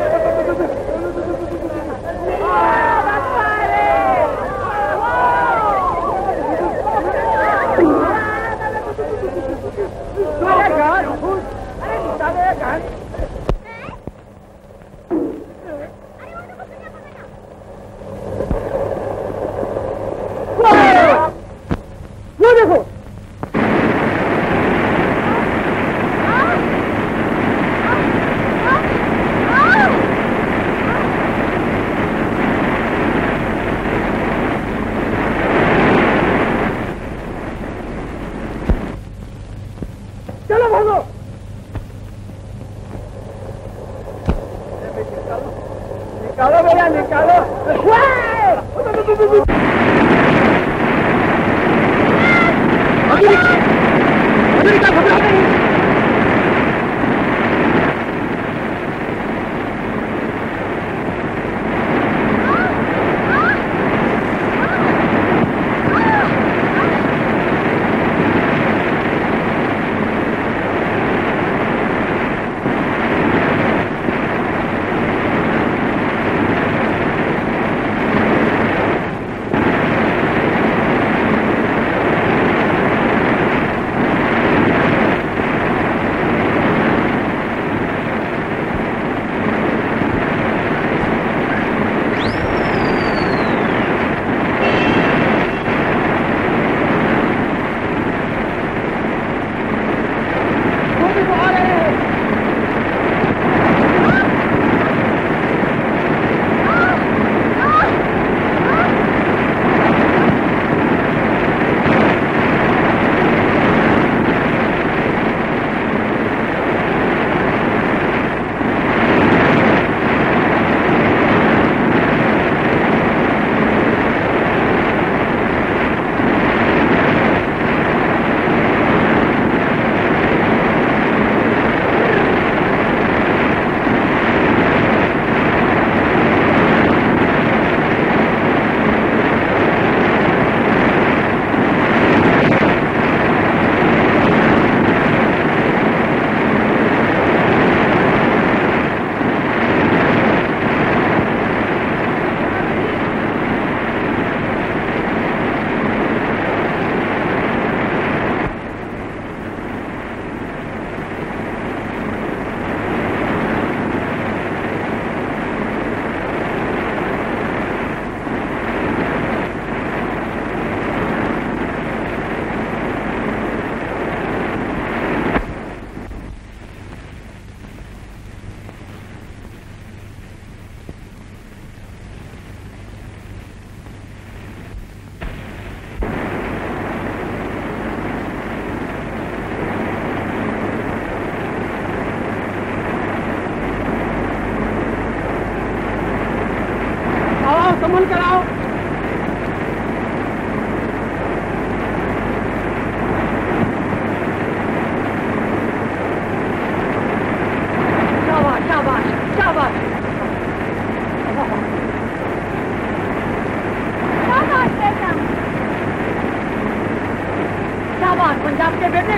निकालो भैया निकालो।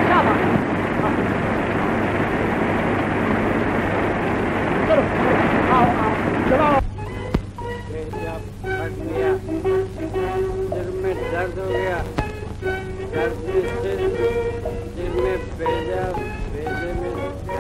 चलो आओ आओ चलो सिर में दर्द हो गया, दर्द में सिर, सिर में भेजा, भेजे में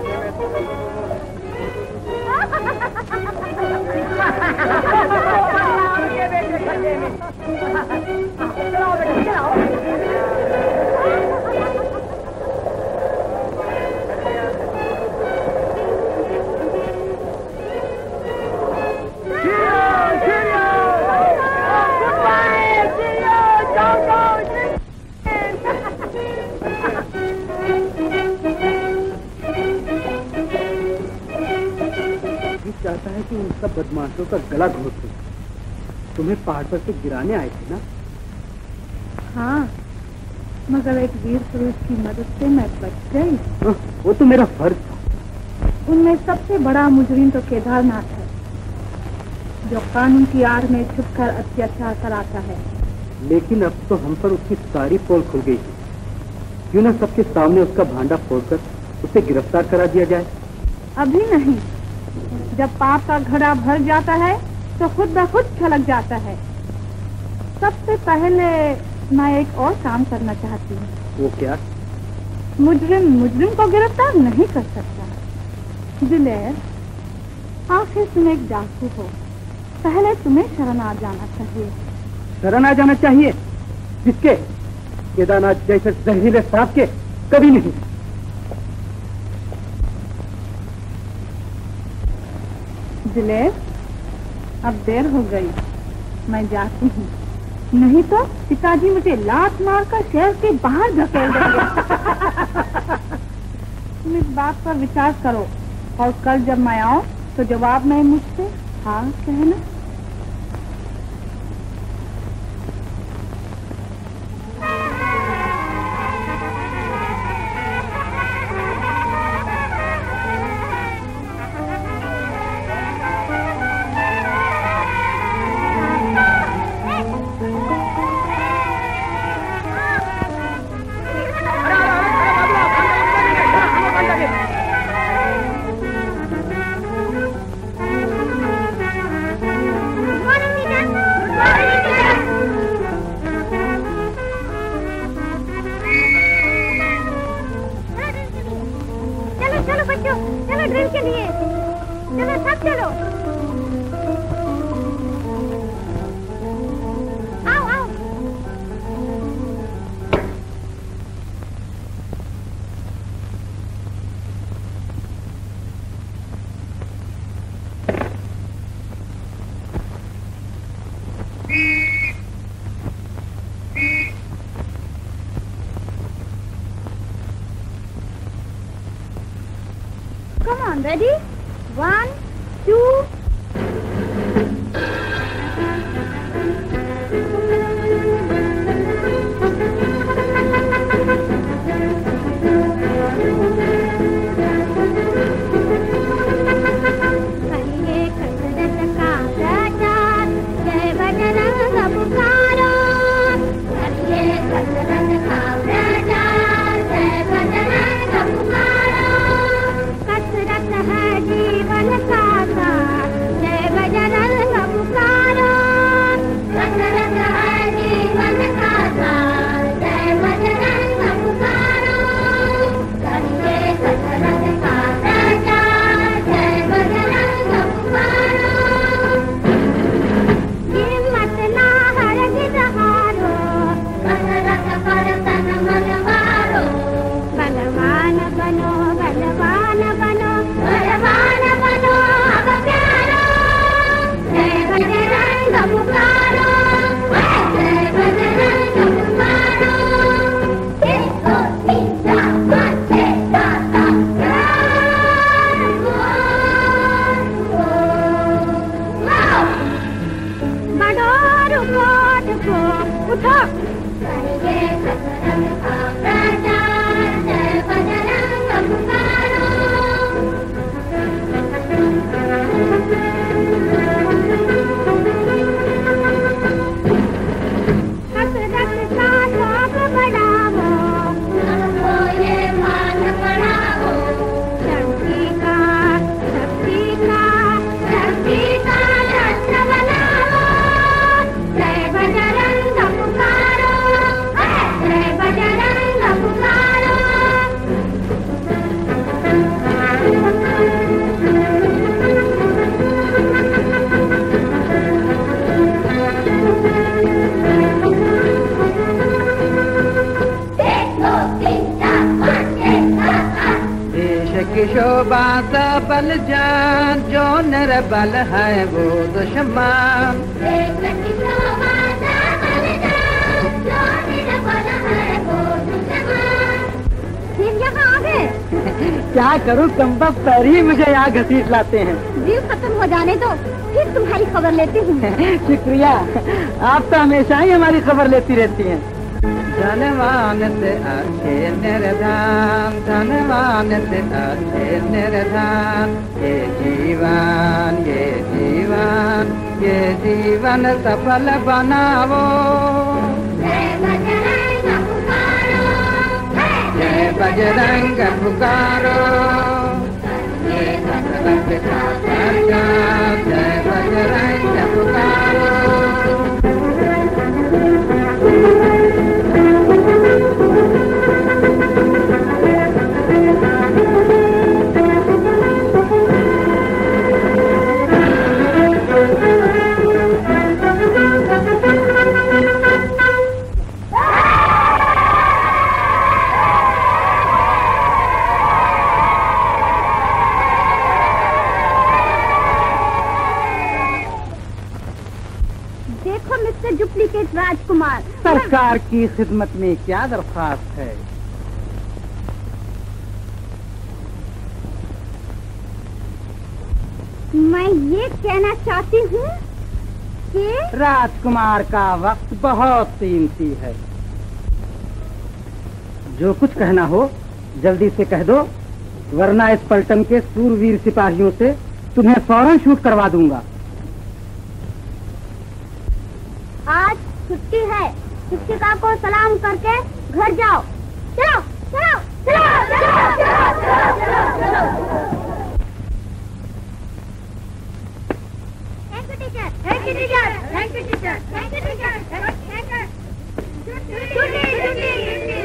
चाहता है कि उन सब बदमाशों का गला घोट दे। तुम्हें पहाड़ पर से गिराने आए थे ना? हाँ, मगर एक वीर पुरुष की मदद से मैं बच गई। वो तो मेरा फर्ज था। उनमें सबसे बड़ा मुजरिम तो केदारनाथ है, जो कानून की आड़ में छुपकर अत्याचार कराता है। लेकिन अब तो हम पर उसकी सारी पोल खुल गई है। क्यों न सबके सामने उसका भांडा फोड़कर उसे गिरफ्तार करा दिया जाए? अभी नहीं, जब पाप का घड़ा भर जाता है तो खुद ब खुद छलक जाता है। सबसे पहले मैं एक और काम करना चाहती हूँ। वो क्या? मुजरिम मुजरिम को गिरफ्तार नहीं कर सकता। दिलेर, आखिर तुम एक डाकू हो, पहले तुम्हें शरण आ जाना चाहिए। शरण आ जाना चाहिए? किसके? केदारनाथ जैसे जहरीले सांप के? कभी नहीं। दिलेर, अब देर हो गई, मैं जाती हूँ, नहीं तो पिताजी मुझे लात मारकर शहर के बाहर धकेल देंगे। तुम इस बात पर विचार करो और कल जब मैं आऊँ तो जवाब में मुझसे हाँ कहना। Come on, ready? One, two. जीवन का शोभा सबल जान, जो निर्बल है वो दुश्मन। यहाँ आ गए। क्या करूं चंपा, पैर ही मुझे यहाँ घसीट लाते हैं। जीव खत्म हो जाने दो, फिर तुम्हारी खबर लेती हूँ। शुक्रिया, आप तो हमेशा ही हमारी खबर लेती रहती हैं। धनवान से अच्छे निर्धन, धनवान से अच्छे निर्धन, ये जीवन ये जीवन ये जीवन सफल बनाओ। जय बजरंग पुकारो, जय बजरंग जय बजरंग पुकारो। डुप्लीकेट राजकुमार, सरकार की खिदमत में क्या दरख्वास्त है? मैं ये कहना चाहती हूँ कि राजकुमार का वक्त बहुत कीमती है। जो कुछ कहना हो जल्दी से कह दो, वरना इस पलटन के सूरवीर सिपाहियों से तुम्हें फौरन शूट करवा दूंगा। आज छुट्टी है, शिक्षिका को सलाम करके घर जाओ। चलो चलो चलो चलो चलो चलो चलो। Thank you teacher, thank you teacher, thank you teacher, thank you teacher, thank you. छुट्टी छुट्टी।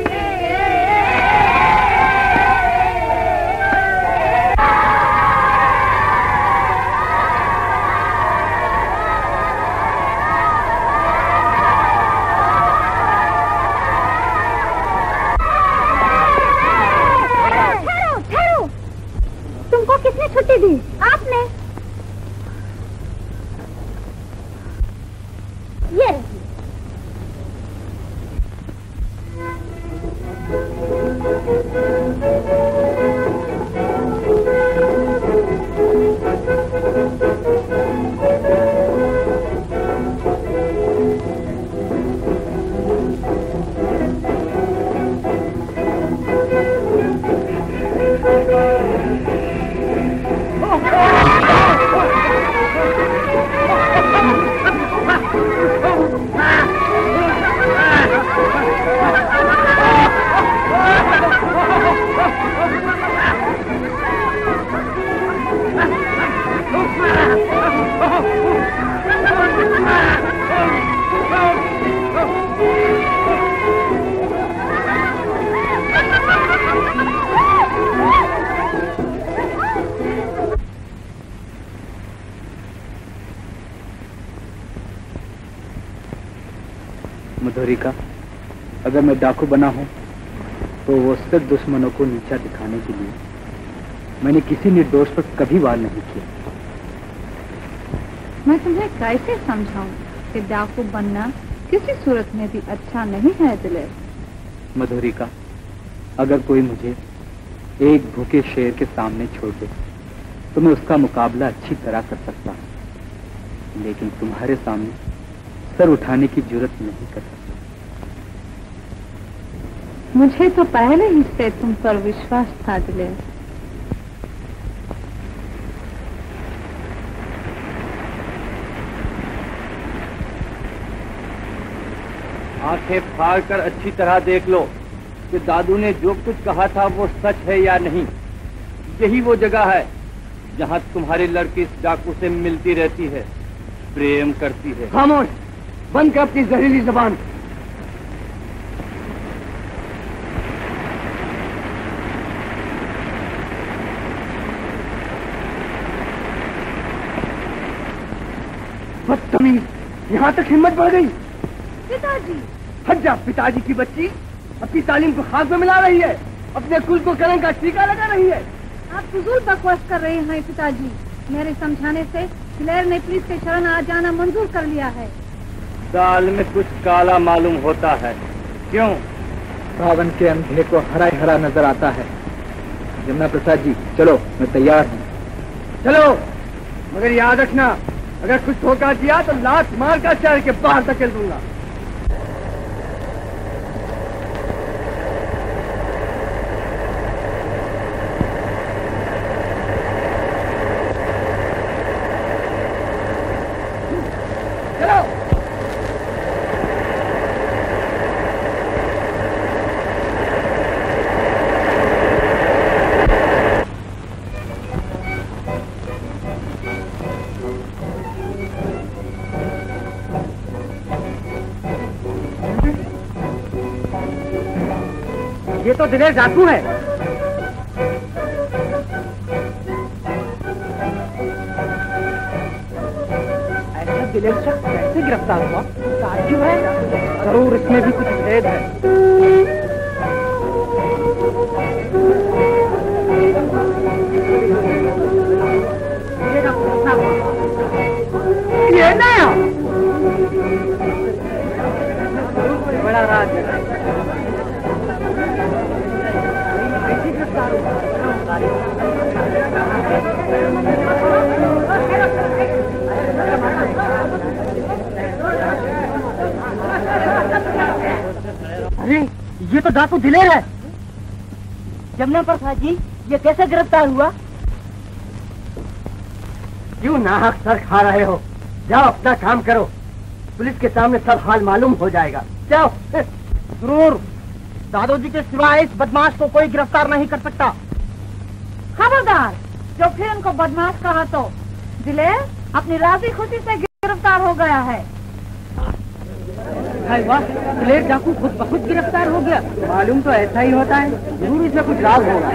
किसने छुट्टी दी? आपने। ये मधुरिका, अगर मैं डाकू बना हूं तो वो सब दुश्मनों को नीचा दिखाने के लिए मैंने किसी निर्दोष पर कभी वार नहीं किया। मैं तुम्हें कैसे समझाऊं कि डाकू बनना किसी सूरत में भी अच्छा नहीं है दिलेर। मधुरिका, अगर कोई मुझे एक भूखे शेर के सामने छोड़ दे तो मैं उसका मुकाबला अच्छी तरह कर सकता हूं, लेकिन तुम्हारे सामने सर उठाने की जरूरत नहीं कर सकता। मुझे तो पहले ही से तुम पर विश्वास था दिलेर। आंखें फाड़ कर अच्छी तरह देख लो कि दादू ने जो कुछ कहा था वो सच है या नहीं। यही वो जगह है जहां तुम्हारी लड़की इस डाकू से मिलती रहती है, प्रेम करती है। खामोश, बंद कर अपनी जहरीली जबान। बदतमीज, यहाँ तक हिम्मत बढ़ गई। पिताजी, हट जा। पिताजी की बच्ची अपनी तालीम को खाक में मिला रही है, अपने कुल को कलंक का टीका लगा रही है। आप फजूल बकवास कर रहे हैं पिताजी। मेरे समझाने से दिलेर ने पुलिस के शरण आ जाना मंजूर कर लिया है। दाल में कुछ काला मालूम होता है। क्यों? सावन के अंधेरे को हरा हरा नजर आता है। जमुना प्रसाद जी चलो, मैं तैयार हूँ। चलो, मगर याद रखना, अगर कुछ धोखा दिया तो लात मार कर शहर के बाहर धकेल दूंगा। ये तो दिलेर डाकू है। ऐसा दिलेर शख्स कैसे गिरफ्तार हुआ? ताज्जुब है। जरूर इसमें भी कुछ भेद है। ये नया बड़ा राज है। अरे ये तो डाकू दिलेर है। जमुना प्रसाद जी, ये कैसे गिरफ्तार हुआ? क्यों नाहक सर खा रहे हो? जाओ अपना काम करो, पुलिस के सामने सब हाल मालूम हो जाएगा। जाओ। जरूर, दादो जी के सिवाय इस बदमाश को कोई गिरफ्तार नहीं कर सकता। खबरदार, जो फिर उनको बदमाश कहा तो दिलेर अपनी राजी खुशी से गिरफ्तार हो गया है। वाह, दिलेर डाकू खुद बहुत गिरफ्तार हो गया। मालूम तो ऐसा ही होता है। जरूर इसमें कुछ राज होगा।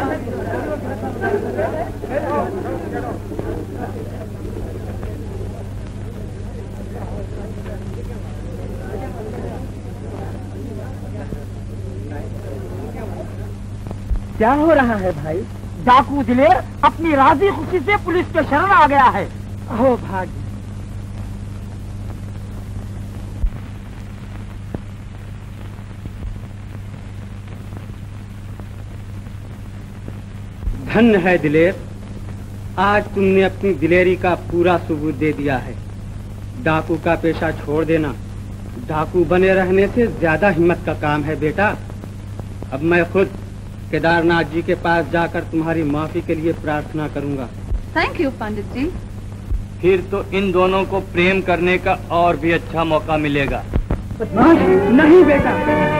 क्या हो रहा है भाई? डाकू दिलेर अपनी राजी खुशी से पुलिस के शरण आ गया है। हो भाग्य। धन्य है दिलेर, आज तुमने अपनी दिलेरी का पूरा सबूत दे दिया है। डाकू का पेशा छोड़ देना डाकू बने रहने से ज्यादा हिम्मत का काम है बेटा। अब मैं खुद केदारनाथ जी के पास जाकर तुम्हारी माफी के लिए प्रार्थना करूंगा। Thank you Pandit ji. फिर तो इन दोनों को प्रेम करने का और भी अच्छा मौका मिलेगा। नहीं बेटा।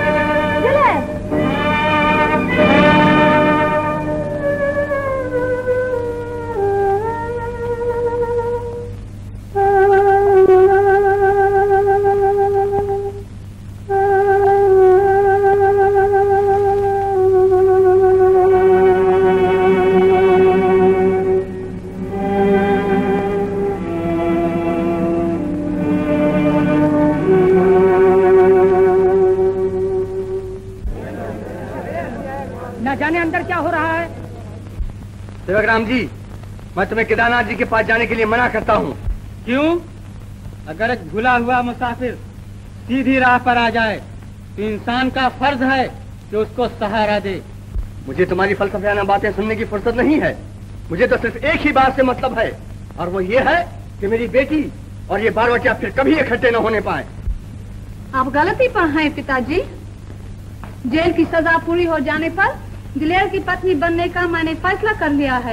राम जी, मैं तुम्हें केदारनाथ जी के पास जाने के लिए मना करता हूँ। क्यों? अगर एक भूला हुआ मुसाफिर सीधी राह पर आ जाए तो इंसान का फर्ज है कि उसको सहारा दे। मुझे तुम्हारी फलसफियाना बातें सुनने की फुर्सत नहीं है। मुझे तो सिर्फ एक ही बात से मतलब है, और वो ये है कि मेरी बेटी और ये बाल बच्चा फिर कभी इकट्ठे न होने पाए। आप गलती पर हैं पिताजी। जेल की सजा पूरी हो जाने पर दिलेर की पत्नी बनने का मैंने फैसला कर लिया है।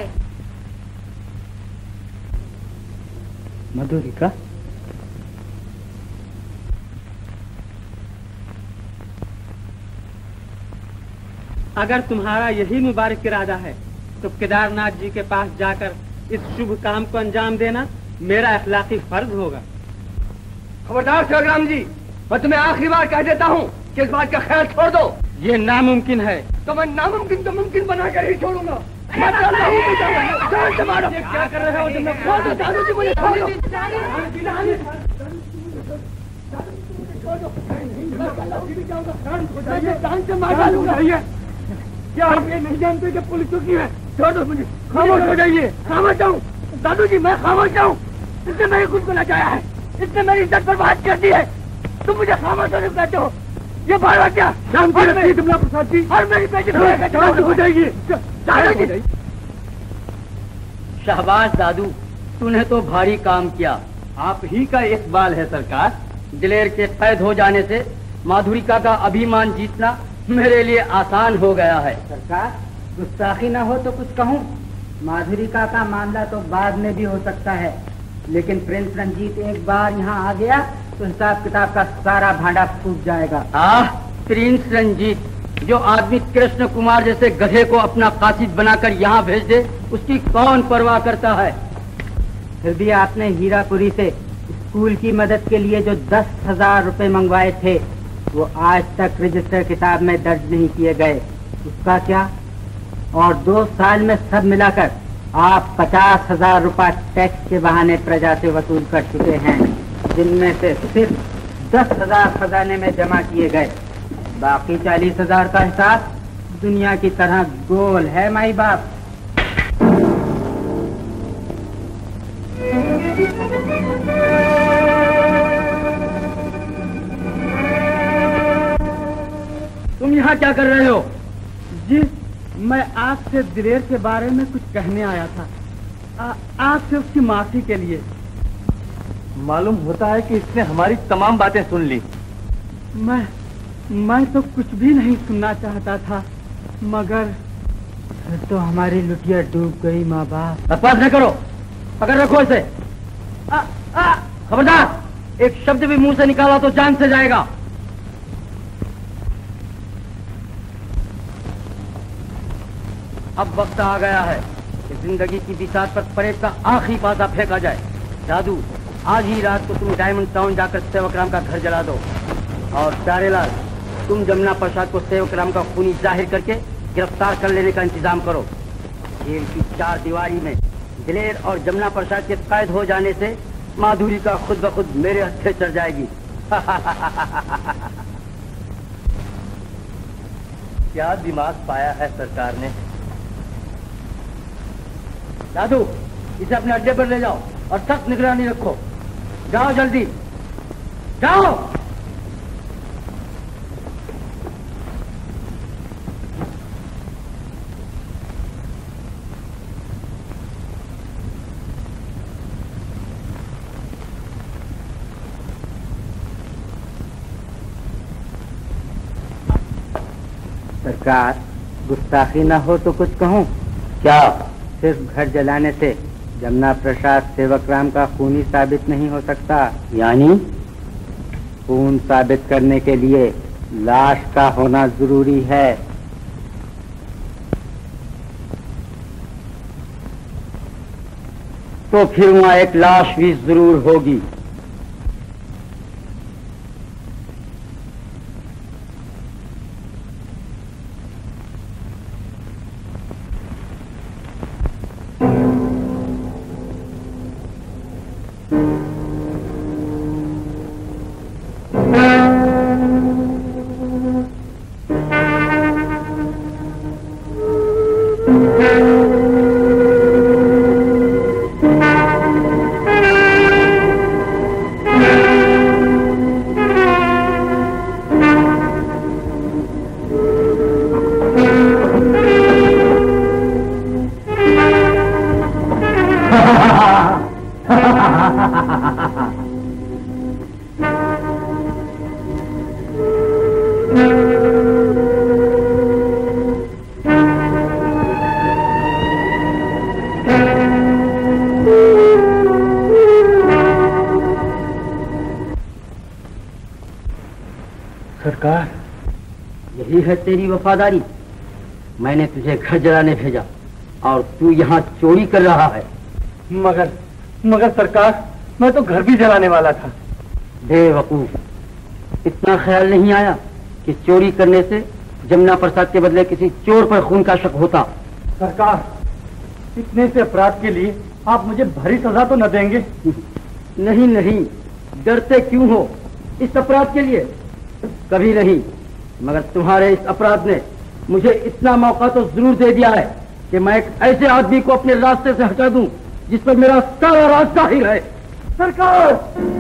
मधुरिका, अगर तुम्हारा यही मुबारक इरादा है तो केदारनाथ जी के पास जाकर इस शुभ काम को अंजाम देना मेरा अखलाकी फर्ज होगा। खबरदार शिवराम जी, मैं तुम्हें आखिरी बार कह देता हूँ कि इस बात का ख्याल छोड़ दो। ये नामुमकिन है। तो मैं नामुमकिन तो मुमकिन बनाकर ही छोड़ूंगा। मैं चलता हूँ। क्या कर रहे हो? जब मैं छोड़ दो दादू जी, मुझे छोड़ दो। क्या आप ये नहीं जानते कि पुलिस चुकी है? छोड़ दो मुझे, खामोश हो जाइए। खामोश जाऊँ दादू जी, मैं खामोश जाऊँ? इसने मेरी खुद को नचाया है, इसने मेरी इज्जत बर्बाद कर दी है, तुम मुझे खामोश होने को कहते हो? ये बार क्या शांति रखिए जमुना प्रसाद जी, और मेरी बेटी शांत हो जाएगी। शाबाश दादू, तूने तो भारी काम किया। आप ही का इकबाल है सरकार। दिलेर के कैद हो जाने से माधुरिका का अभिमान जीतना मेरे लिए आसान हो गया है। सरकार, गुस्ताखी ना हो तो कुछ कहूँ। माधुरिका का मामला तो बाद में भी हो सकता है, लेकिन प्रिंस रंजीत एक बार यहाँ आ गया तो हिसाब किताब का सारा भांडा फूट जाएगा। आह, प्रिंस रंजीत, जो आदमी कृष्ण कुमार जैसे गधे को अपना कासिद बनाकर यहाँ भेज दे, उसकी कौन परवाह करता है? फिर भी आपने हीरापुरी से स्कूल की मदद के लिए जो दस हजार रुपए मंगवाए थे, वो आज तक रजिस्टर किताब में दर्ज नहीं किए गए, उसका क्या? और दो साल में सब मिलाकर आप पचास हजार रुपया टैक्स के बहाने प्रजा से वसूल कर चुके हैं, जिनमें से सिर्फ दस हजार खजाने में जमा किए गए। बाकी चालीस हजार का हिसाब दुनिया की तरह गोल है माई बाप। तुम यहाँ क्या कर रहे हो? जी, मैं आपसे दिलेर के बारे में कुछ कहने आया था, आ, आपसे उसकी माफी के लिए। मालूम होता है कि इसने हमारी तमाम बातें सुन ली। मैं मैं तो कुछ भी नहीं सुनना चाहता था, मगर फिर तो हमारी लुटिया डूब गई माँ बाप। बकवास न करो, पकड़ रखो इसे। खबरदार, एक शब्द भी मुंह से निकाला तो जान से जाएगा। अब वक्त आ गया है कि जिंदगी की बिसात पर परेड का आखिरी पासा फेंका जाए। दादू, आज ही रात को तुम डायमंड टाउन जाकर सेवकराम का घर जला दो, और प्यारेलाल, तुम जमुना प्रसाद को सेवकराम का खूनी जाहिर करके गिरफ्तार कर लेने का इंतजाम करो। जेल की चार दीवारी में दिलेर और जमुना प्रसाद के कैद हो जाने से माधुरी का खुद ब खुद मेरे हत्थे चढ़ जाएगी। क्या दिमाग पाया है सरकार ने। दादू, इसे अपने अड्डे पर ले जाओ और सख्त निगरानी रखो। जाओ जल्दी, जाओ। सरकार, गुस्ताखी न हो तो कुछ कहूँ? क्या? सिर्फ घर जलाने से जमुना प्रसाद सेवकराम का खूनी साबित नहीं हो सकता। यानी? खून साबित करने के लिए लाश का होना जरूरी है। तो फिर वहाँ एक लाश भी जरूर होगी। सरकार, यही है तेरी वफादारी। मैंने तुझे घर जलाने भेजा और तू यहाँ चोरी कर रहा है। मगर मगर सरकार, मैं तो घर भी जलाने वाला था। बेवकूफ, इतना ख्याल नहीं आया कि चोरी करने से जमुना प्रसाद के बदले किसी चोर पर खून का शक होता। सरकार, इतने से अपराध के लिए आप मुझे भारी सजा तो न देंगे? नहीं नहीं, डरते क्यों हो इस अपराध के लिए? कभी नहीं, मगर तुम्हारे इस अपराध ने मुझे इतना मौका तो जरूर दे दिया है कि मैं एक ऐसे आदमी को अपने रास्ते से हटा दूं जिस पर मेरा सारा राज जाहिर है। सरकार!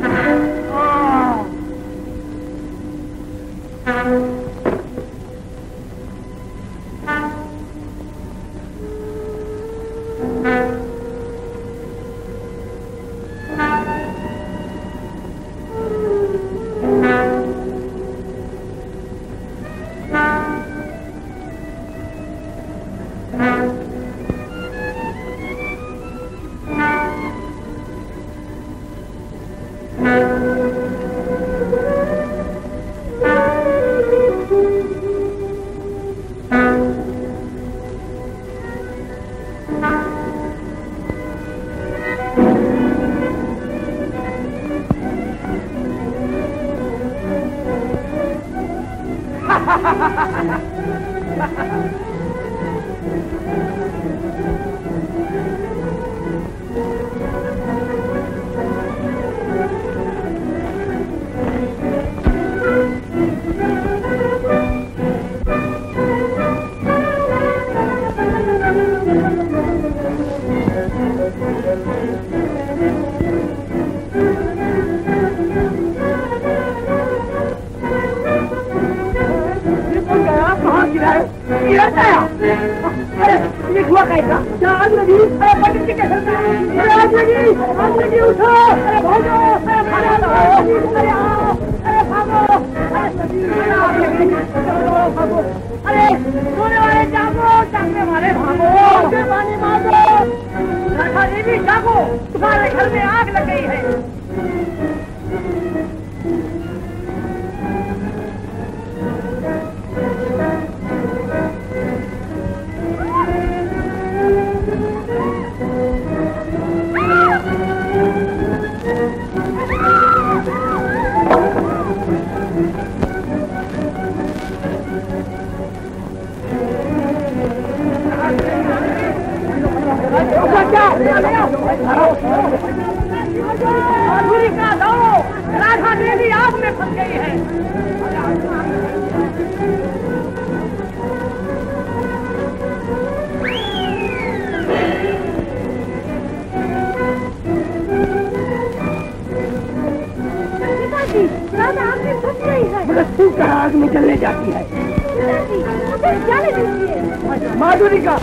आग में जलने जाती है। माधुरी का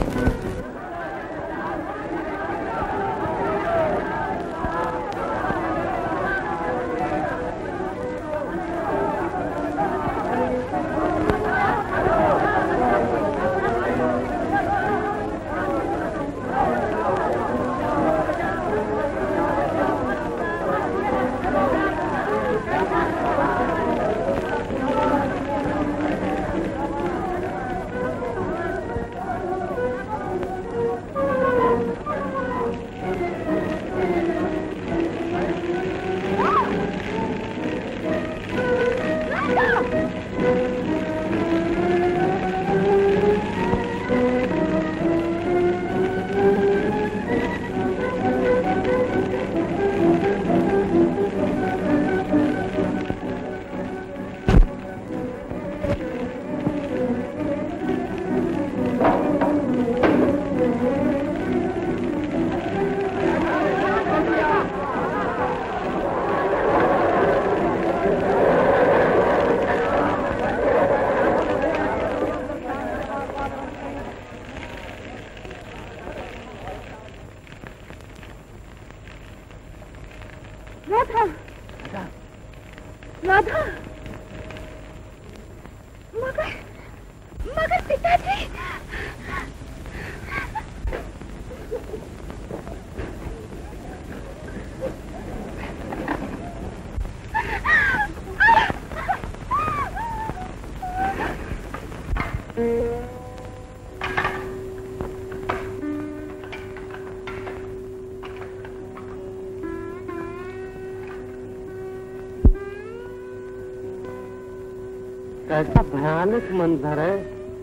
कैसा भयानक मंजर है।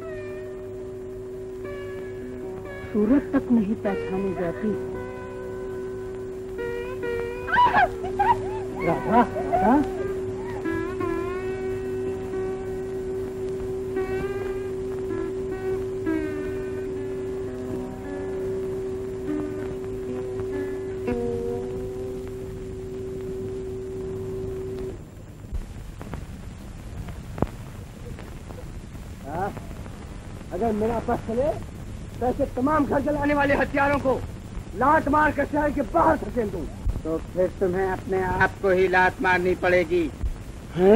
सूरत तक नहीं पहचानी जाती। राधा, राधा? अगर मेरा बस चले तो ऐसे तमाम घर जलाने वाले हथियारों को लात मार कर शहर के बाहर धकेल दूं। तो फिर तुम्हें अपने आप को ही लात मारनी पड़ेगी। हैं?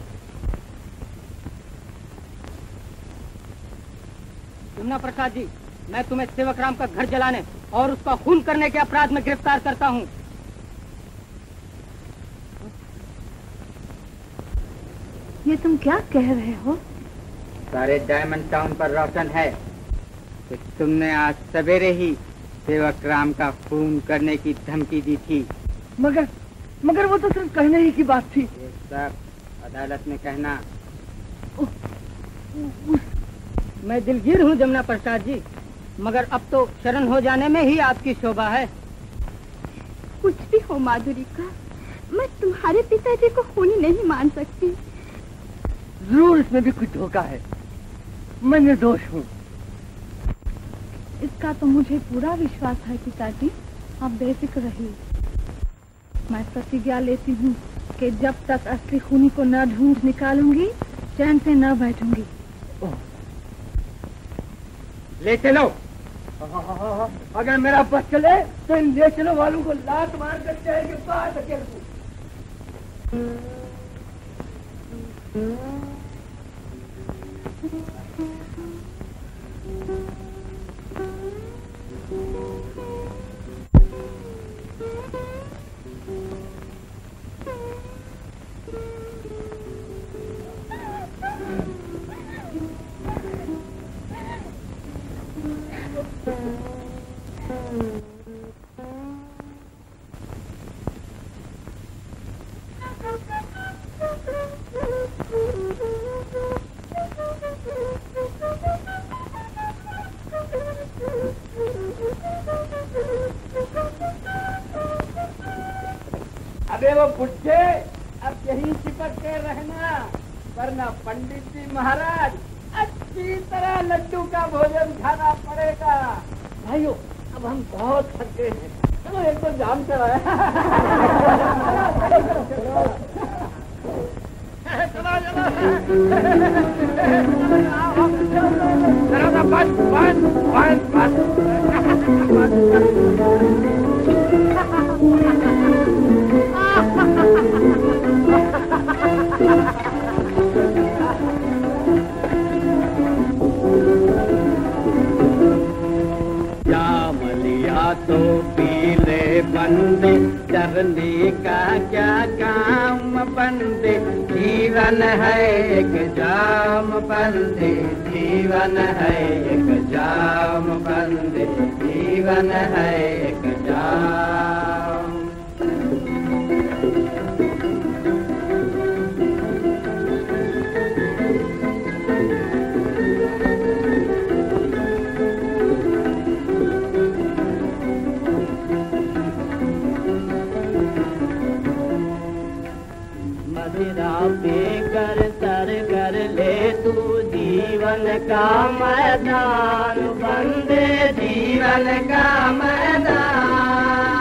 यमुना प्रसाद जी, मैं तुम्हें सेवक राम का घर जलाने और उसका खून करने के अपराध में गिरफ्तार करता हूँ। ये तुम क्या कह रहे हो? सारे डायमंड टाउन पर रोशन है कि तुमने आज सवेरे ही सेवक राम का खून करने की धमकी दी थी। मगर मगर वो तो सिर्फ कहने ही की बात थी। ये सब अदालत में कहना। मैं दिलगीर हूँ जमुना प्रसाद जी, मगर अब तो शरण हो जाने में ही आपकी शोभा है। कुछ भी हो माधुरी का, मैं तुम्हारे पिताजी को खूनी नहीं मान सकती। जरूर इसमें भी कुछ धोखा है। मैं निर्दोष हूँ। इसका तो मुझे पूरा विश्वास है पिताजी, आप बेफिक्र रहिए। मैं प्रतिज्ञा लेती हूँ कि जब तक असली खूनी को न ढूंढ निकालूंगी चैन से न बैठूंगी। ले चलो। अगर मेरा बस चले तो इन ले चलो वालों को लात मार कर शहर के बाहर धकेल दूं। अबे वो बुढ़े, अब यहीं चिपक के रहना, वरना पंडित जी महाराज अच्छी तरह लड्डू का भोजन खाना पड़ेगा। भाइयों, अब हम बहुत थके हैं, चलो एक तो जाम चलाए। चलो चलो बस बस बस तो पीले बंदे चरने का क्या काम बंदे, जीवन है एक जाम बंदे, जीवन है एक जाम बंदे, जीवन है एक जाम। कर सर कर ले तू जीवन का मैदान बंदे, जीवन का मैदान।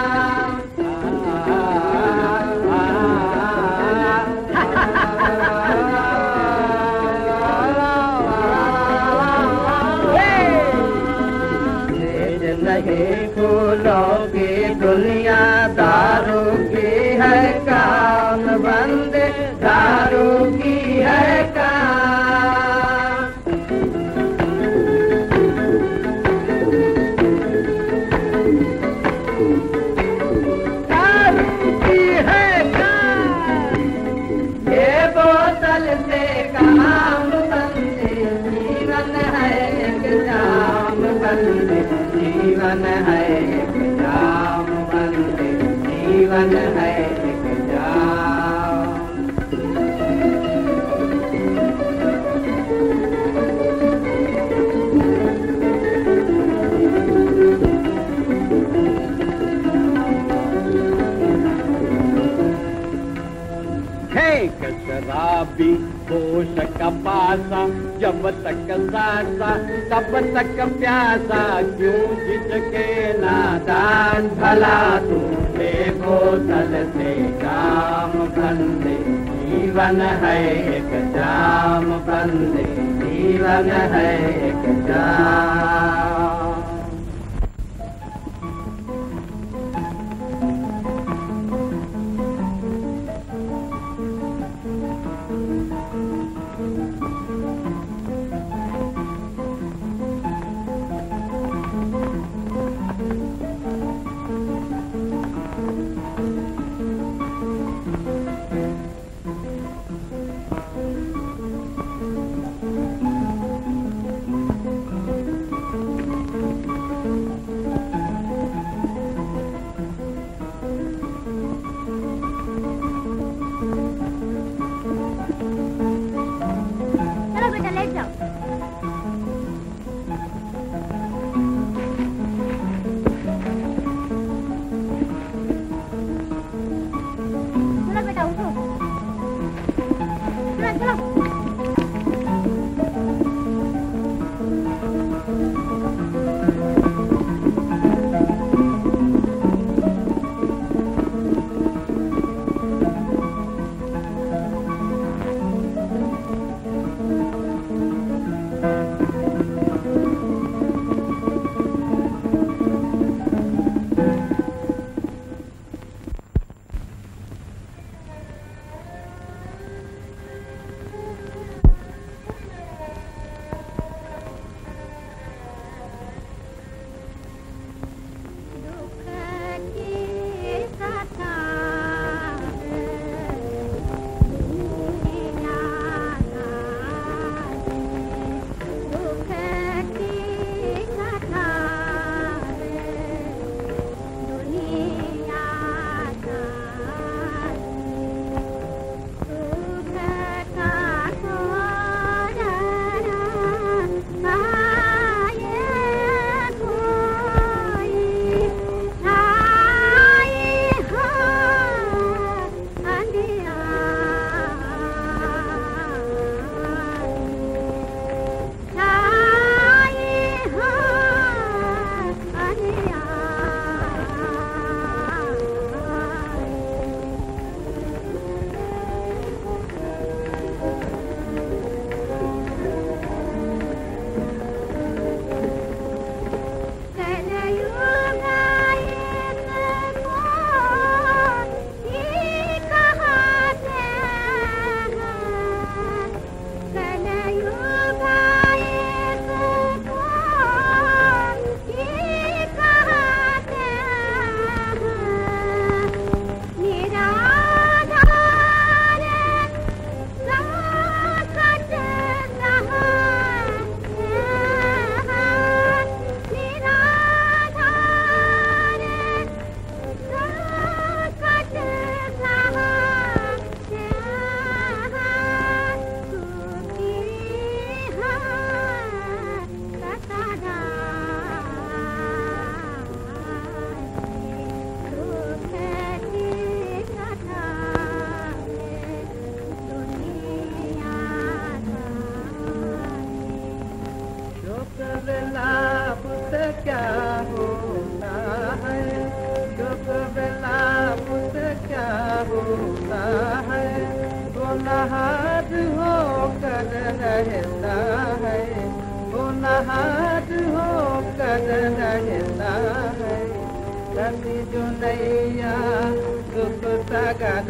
नहीं खोलोगे दुनिया दारू की है काम बंदे, दारू की है काम। दारू की है काम, ये बोतल से काम बंदे, जीवन है एक जाम बंदे, जीवन है एक जाम बंदे, जीवन है एक जाम। शराबी होश का पासा, जब तक सासा तब तक प्यासा, क्यों झिझके नादान भला तूने बोतल से काम बंदे, जीवन है एक जाम बंदे, जीवन है एक जाम। नहाद होकर रहता है, वो नहाद होकर रहता है। धनी जो नैया दुख सागर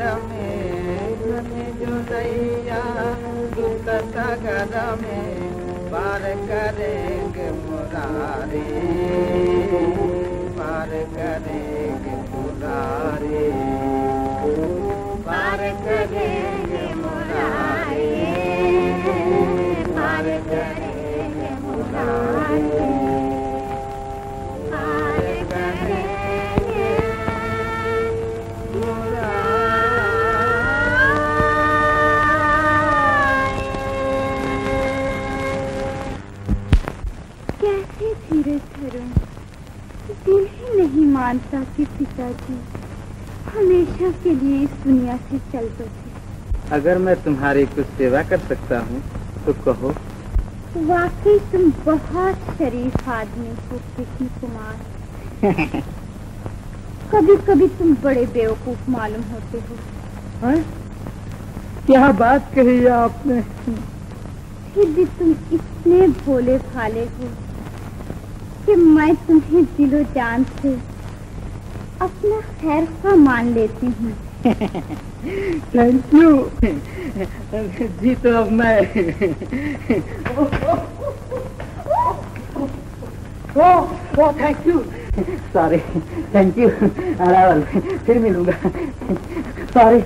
में, धनी जो नैया दुख सागर में पार करेंगे मुरारी, पार करेंगे मुरारी, पार करेंगे मुरारी, पार करेंगे मुरारी, पार करेंगे मुरारी। कैसे धीरे धरूं, दिल ही नहीं मानता कि पिताजी हमेशा के लिए इस दुनिया से चल बसे। अगर मैं तुम्हारी कुछ सेवा कर सकता हूँ तो कहो। वाकई तुम बहुत शरीफ आदमी हो कृष्ण कुमार। कभी कभी तुम बड़े बेवकूफ मालूम होते हो। है? क्या बात कही आपने? फिर भी तुम इतने भोले भाले हो कि मैं तुम्हें दिलो जान से अपना खैर ख्वाह मान लेती हूँ। Thank you ji. तो अब मैं ओ ओ thank you. Sorry, thank you. अरावल, फिर मिलूंगा। सॉरी।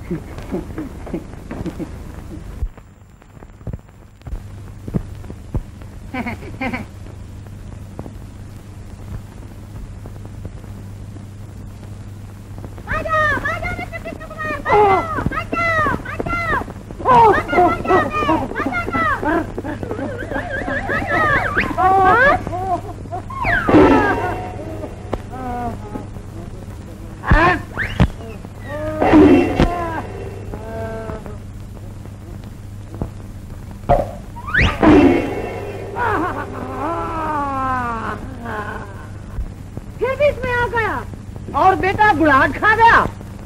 फिर भी इसमें आ गया और बेटा गुलाट खा गया।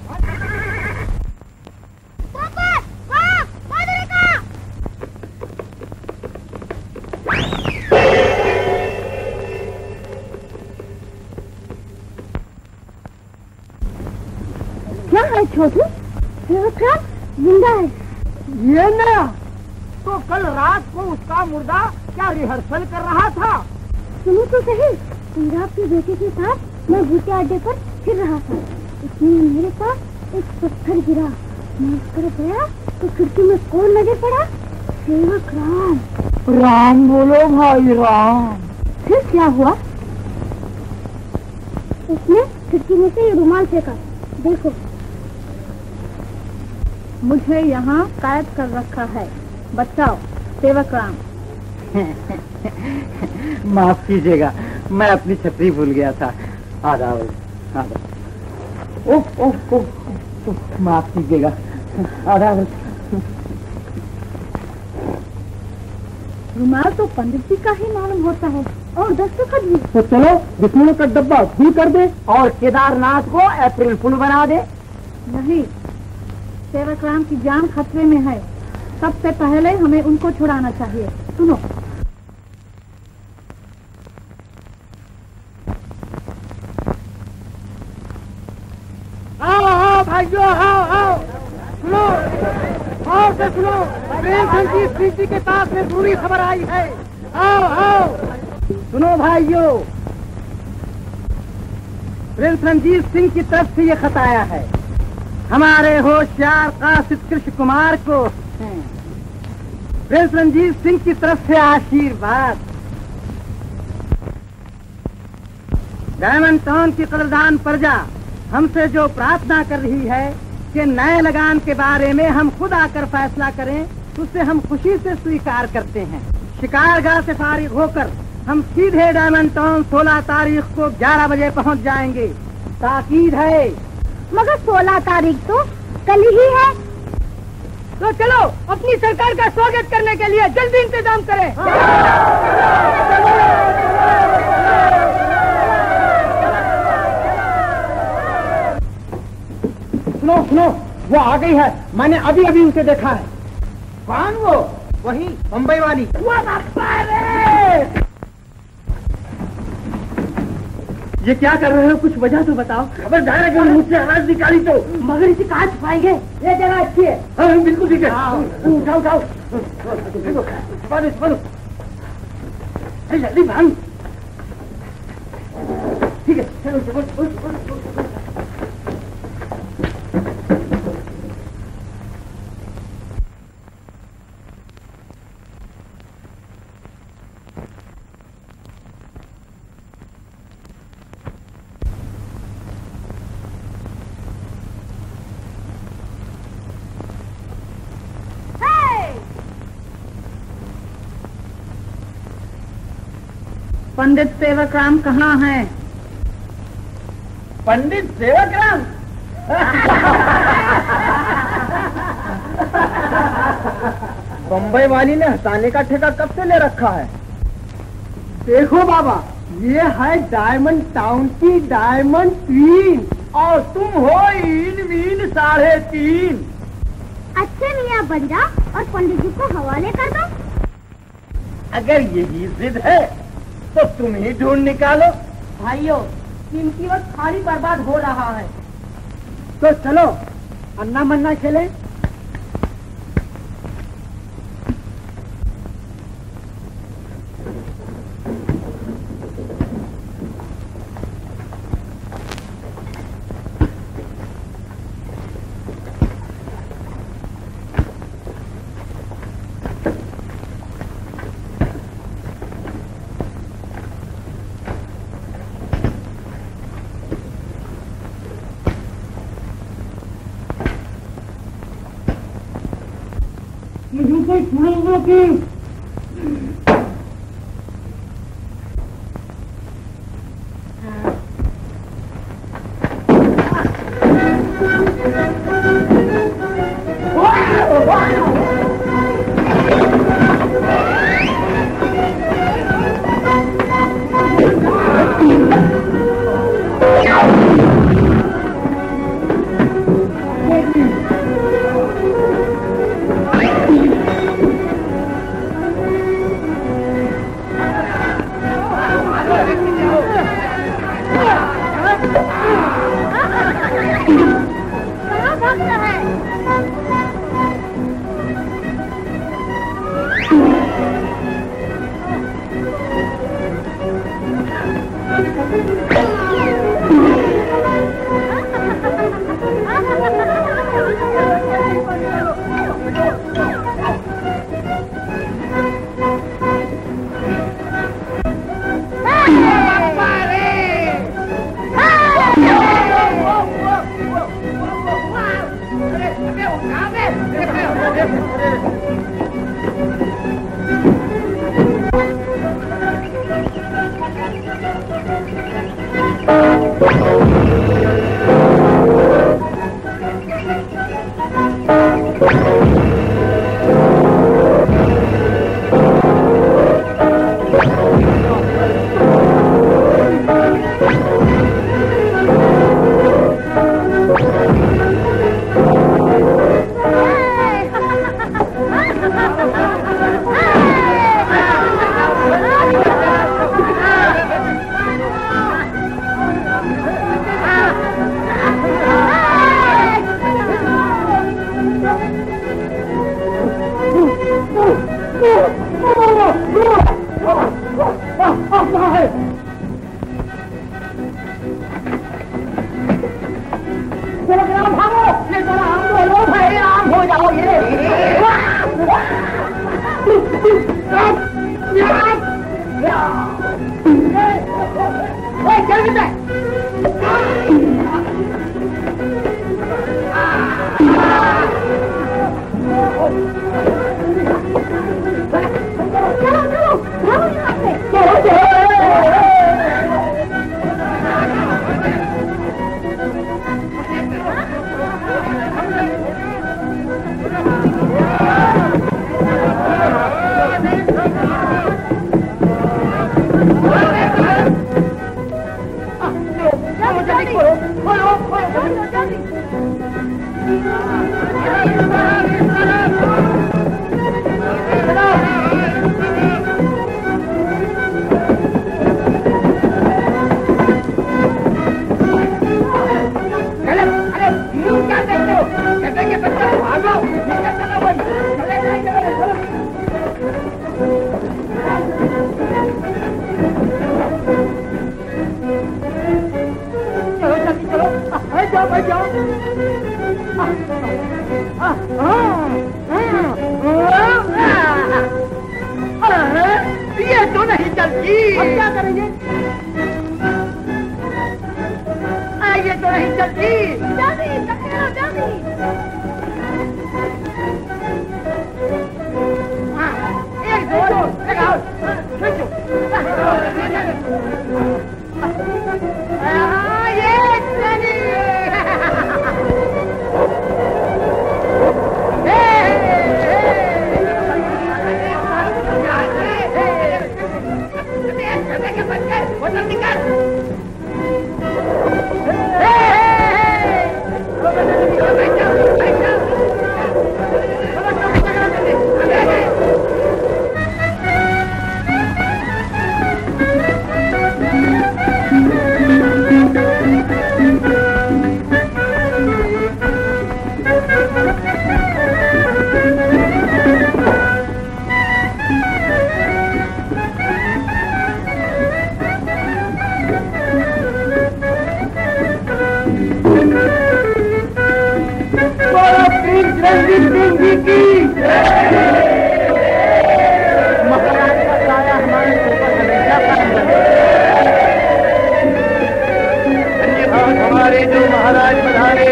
क्या है छोटू? जिंदा है। ये नया तो कल रात को उसका मुर्दा क्या रिहर्सल कर रहा था? सुनो तो सही, पंजाब के बेटे के साथ मैं भूते अड्डे पर फिर रहा था। इसमें मेरे पास एक पत्थर गिरा, मैं उस पर गया तो खिड़की में कौन नजर पड़ा? सेवक राम। राम बोलो भाई राम। फिर क्या हुआ? उसने खिड़की में से ये रुमाल फेंका, देखो। मुझे यहाँ कैद कर रखा है, बचाओ सेवक राम। माफ कीजिएगा, मैं अपनी छतरी भूल गया था। आदाब आदाब। ओह ओह ओह, माफ कीजिएगा। आदाब। रुमाल तो पंडित जी का ही मालूम होता है, और दस्तखत भी। तो चलो दुश्मनों का डब्बा फूल कर दे और केदारनाथ को अप्रैल फूल बना दे। नहीं, सेवक राम की जान खतरे में है। सबसे पहले हमें उनको छुड़ाना चाहिए। सुनो, आओ आओ भाइयों, आओ आओ, सुनो और से सुनो, प्रेम संगीत सिंह जी के पास में बुरी खबर आई है। आओ आओ, सुनो भाइयों, प्रिंस रंजीत सिंह की तरफ से ये खत आया है हमारे होशियार कासिद कृष्ण कुमार को। प्रिंस रंजीत सिंह की तरफ से आशीर्वाद। डायमंड टाउन की कदरदान प्रजा हमसे जो प्रार्थना कर रही है कि नए लगान के बारे में हम खुद आकर फैसला करें, उससे हम खुशी से स्वीकार करते हैं। शिकारगाह से फारिग होकर हम सीधे डायमंड टाउन सोलह तारीख को ग्यारह बजे पहुंच जाएंगे। ताकीद है। मगर सोलह तारीख तो कल ही है। तो चलो अपनी सरकार का स्वागत करने के लिए जल्दी इंतजाम करें। सुनो सुनो, वो आ गई है, मैंने अभी अभी उसे देखा है। कौन वो? वही मुंबई वाली। ये क्या कर रहे हो, कुछ वजह तो बताओ। खबर डायरेक्ट मुझसे आवाज निकाली तो मगर इसे कहाँ छुपाएंगे? ये जगह अच्छी है। हाँ बिल्कुल ठीक है। उठाओ उठाओ, छुपा दो। जल्दी भाग। ठीक है चलो चलो। पंडित सेवक राम कहाँ हैं? पंडित सेवक राम? बम्बई वाली ने हटाने का ठेका कब से ले रखा है? देखो बाबा, ये है डायमंड टाउन की डायमंड क्वीन और तुम हो इन वीन साढ़े तीन। अच्छे मियाँ बन जा और पंडित जी को हवाले कर दो। अगर यही जिद है तो तुम ही ढूंढ निकालो। भाइयों, कीमती वक्त खाली बर्बाद हो रहा है। तो चलो अन्ना मन्ना खेलें। Hey! रणजीत सिंह जी की महाराज का साया हमारे ऊपर हमेशा कायम रहे। धन्यवाद हमारे जो महाराज पधारे।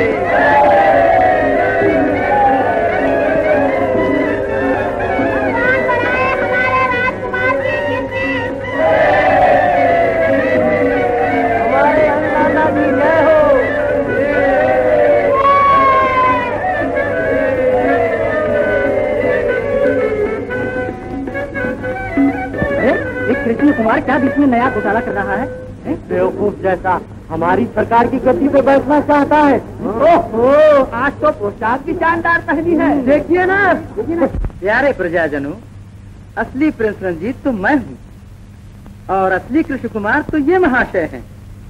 हमारे अन्नदाता जी जय हो। कृष्ण कुमार क्या बीच में नया घोटाला कर रहा है? बेवकूफ जैसा हमारी सरकार की गद्दी पे बैठना चाहता है। ओहो, आज तो पोशाक भी शानदार पहनी है। देखिए ना, प्यारे प्रजाजनों, असली प्रिंस रंजीत तो मैं हूँ और असली कृष्ण कुमार तो ये महाशय हैं।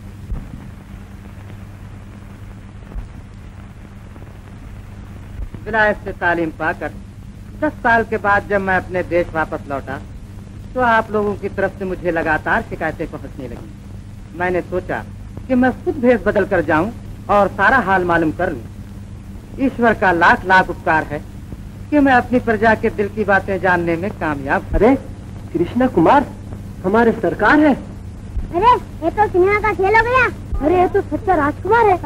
विलायत से तालीम पाकर दस साल के बाद जब मैं अपने देश वापस लौटा तो आप लोगों की तरफ से मुझे लगातार शिकायतें पहुंचने लगी। मैंने सोचा कि मैं खुद भेष बदल कर जाऊं और सारा हाल मालूम कर लूं। ईश्वर का लाख लाख उपकार है कि मैं अपनी प्रजा के दिल की बातें जानने में कामयाब। अरे कृष्णा कुमार हमारे सरकार है। अरे ये तो सिनेमा का खेल हो गया। अरे ये तो सच्चा राजकुमार है।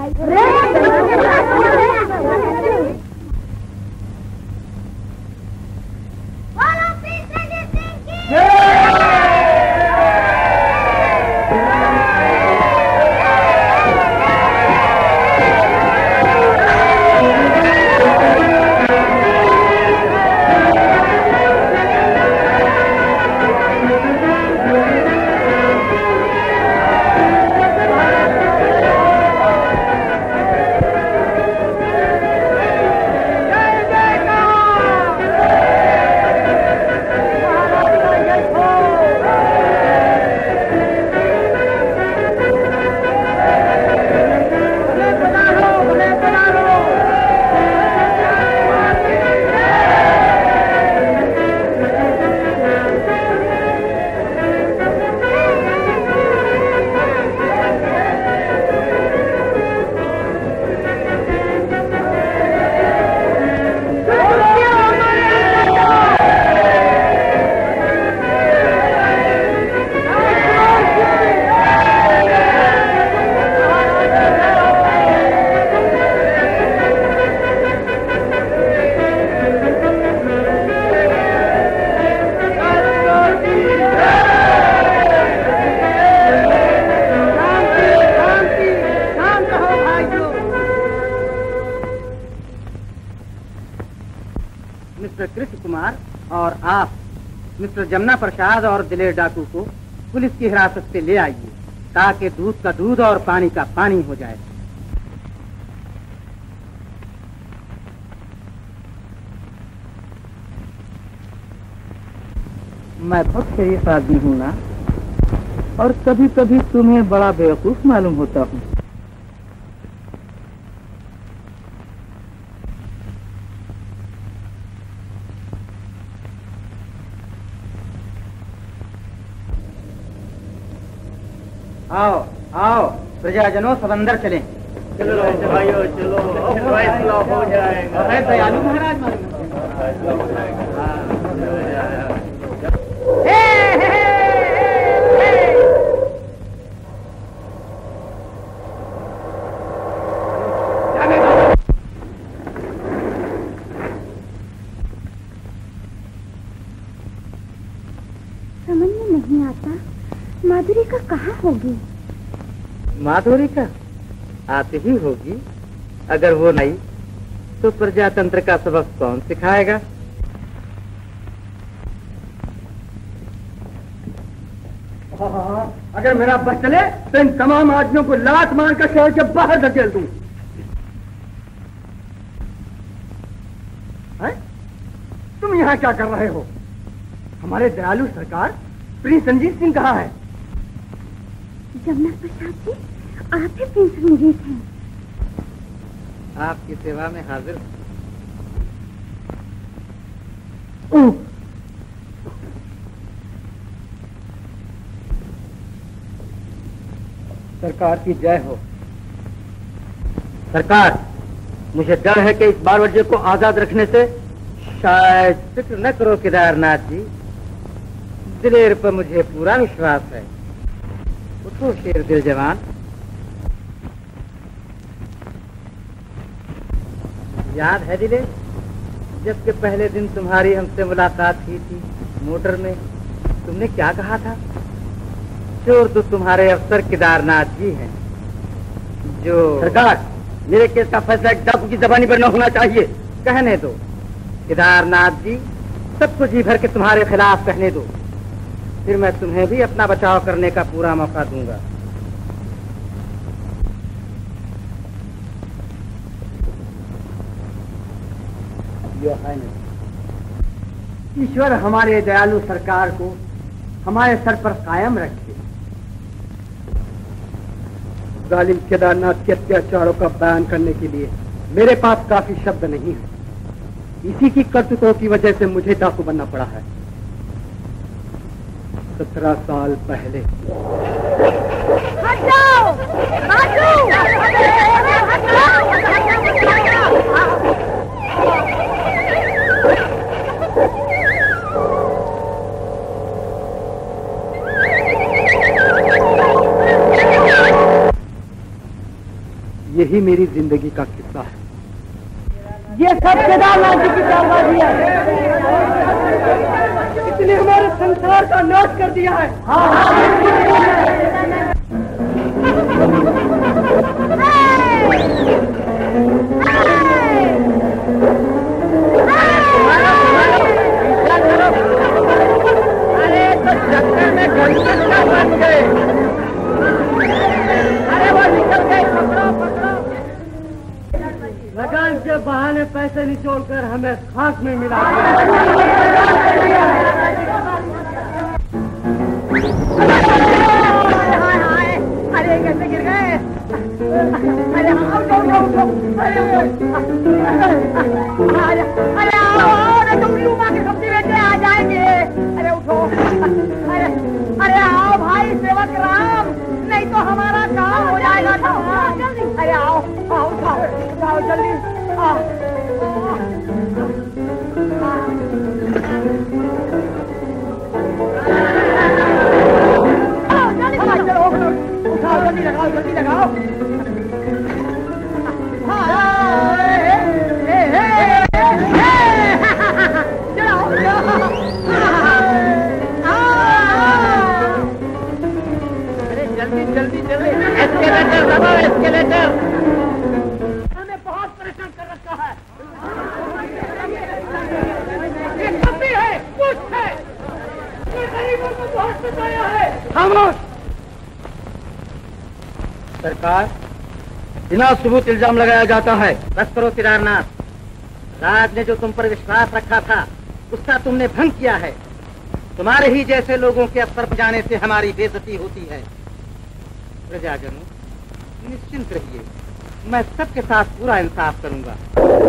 मिस्टर कृष्ण कुमार और आप मिस्टर जमुना प्रसाद और दिलेर डाकू को पुलिस की हिरासत से ले आइए ताकि दूध का दूध और पानी का पानी हो जाए। मैं बहुत शरीफ आदमी हूँ ना, और कभी कभी तुम्हें बड़ा बेवकूफ मालूम होता हूँ। आओ आओ प्रजाजनों, सब अंदर चलें। चलो भाइयों चलो, फैसला हो जाएगा। है दयालु महाराज समझ में नहीं आता माधुरी का कहाँ होगी। माधुरी का आती ही होगी। अगर वो नहीं तो प्रजातंत्र का सबक कौन सिखाएगा। अगर मेरा बस चले तो इन तमाम आदमियों को लात मारकर शहर के बाहर धकेल दूं। तुम यहाँ क्या कर रहे हो? हमारे दयालु सरकार प्रिंस रंजीत सिंह कहाँ है? जमुना प्रसाद जी, आप ही प्रिंस रंजीत हैं। आपकी सेवा में हाजिर हूँ। सरकार की जय हो। सरकार, मुझे डर है कि इस बारवजे को आजाद रखने से शायद। फिक्र न करो केदारनाथ जी, दिलेर पर मुझे पूरा विश्वास है। उठो शेर दिल जवान। याद है दिलेर, जबकि पहले दिन तुम्हारी हमसे मुलाकात हुई थी मोटर में, तुमने क्या कहा था? चोर तो तुम्हारे अफसर केदारनाथ जी हैं। जो सरकार, मेरे केस का फैसला एक डाकू की जबानी पर न होना चाहिए। कहने दो केदारनाथ जी, सबको जी भर के तुम्हारे खिलाफ कहने दो, फिर मैं तुम्हें भी अपना बचाव करने का पूरा मौका दूंगा। ईश्वर हमारे दयालु सरकार को हमारे सर पर कायम रखे। जालिम केदारनाथ के अत्याचारों का बयान करने के लिए मेरे पास काफी शब्द नहीं है। इसी की करतूतों की वजह से मुझे डाकू बनना पड़ा है। सत्रह साल पहले। हट जाओ, यही मेरी जिंदगी का किस्सा है। ये सब केदारनाथ जी की चालबाजी है। इसने हमारे संसार का नाश कर दिया है। अरे तो चक्कर में घंटे क्या बन गए? अरे वो निकल गए, पकड़ो पकड़ो। लगान के बहाने पैसे निचोड़ कर हमें खाक में मिला। अरे कैसे गिर गए? अरे आओ, उठो उठो उठो। अरे अरे आओ ना, तुम लूमा के सब्जी बेचने आ जाएंगे। अरे उठो। अरे अरे आओ भाई सेवक राम, नहीं तो हमारा काम हो जाएगा था। अरे आओ आओ, उठाओ उठाओ जल्दी। आओ जल्दी, चलो उठाओ, जल्दी लगाओ, जल्दी लगाओ। अरे जल्दी जल्दी जल्दी, एस्केलेटर दबाओ, एस्केलेटर। हमें बहुत परेशान कर रखा है। ये कभी है, कुछ है, ये गरीबों को बहुत सताया है। खामोश। सरकार, बिना सबूत इल्जाम लगाया जाता है। बस करो केदारनाथ, राज ने जो तुम पर विश्वास रखा था उसका तुमने भंग किया है। तुम्हारे ही जैसे लोगों के अफसर जाने से हमारी बेइज्जती होती है। प्रजाजनों, निश्चिंत रहिए, मैं सबके साथ पूरा इंसाफ करूंगा।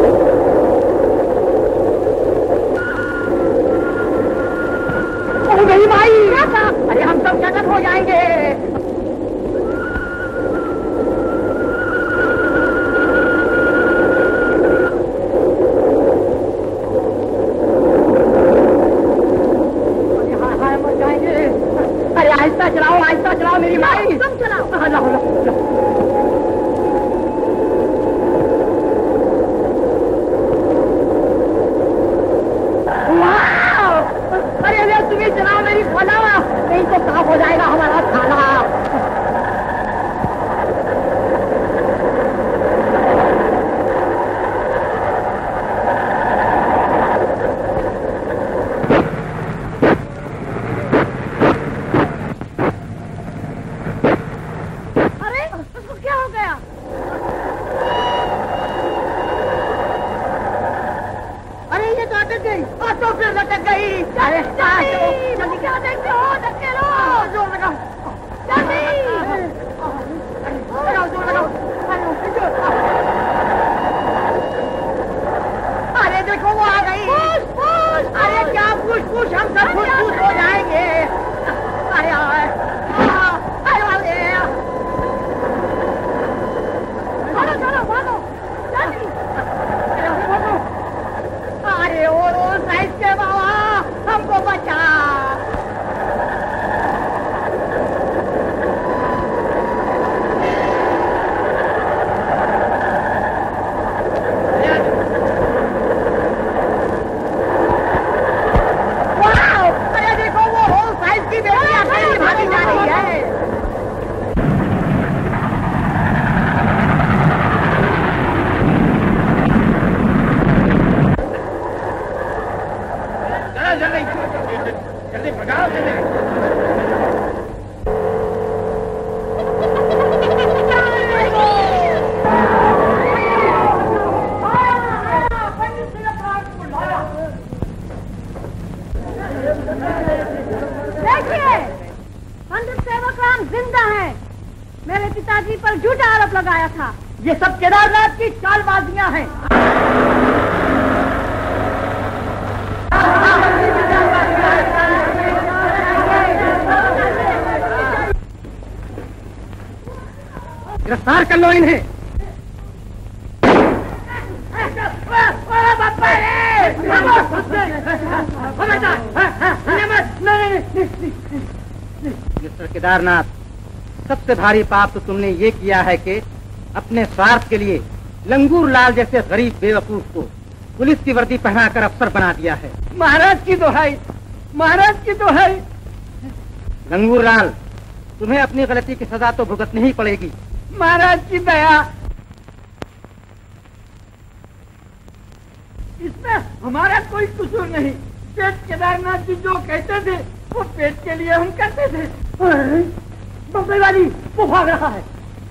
ओ नहीं माई, अरे हम सब जगत हो जाएंगे। आहिस्ता चलाओ, आहिस्ता चलाओ मेरी माई। तुम चलाओ। लो लो लो। अरे अरे तुम्हें चलाओ मेरी फला, नहीं तो साफ हो जाएगा हमारा खाना। मेरे पिताजी पर झूठा आरोप लगाया था। ये सब केदारनाथ की चालबाजियां हैं। गिरफ्तार कर लो इन्हें। मिस्टर केदारनाथ, सबसे भारी पाप तो तुमने ये किया है कि अपने स्वार्थ के लिए लंगूर लाल जैसे गरीब बेवकूफ को पुलिस की वर्दी पहनाकर अफसर बना दिया है। महाराज की दोहाई, महाराज की दोहाई। लंगूर लाल, तुम्हें अपनी गलती की सजा तो भुगतनी ही पड़ेगी। महाराज की दया। इसमें हमारा कोई कसूर नहीं। पेट केदारनाथ जी जो कहते थे वो पेट के लिए हम करते थे। बम्बई वाली वो भाग रहा है।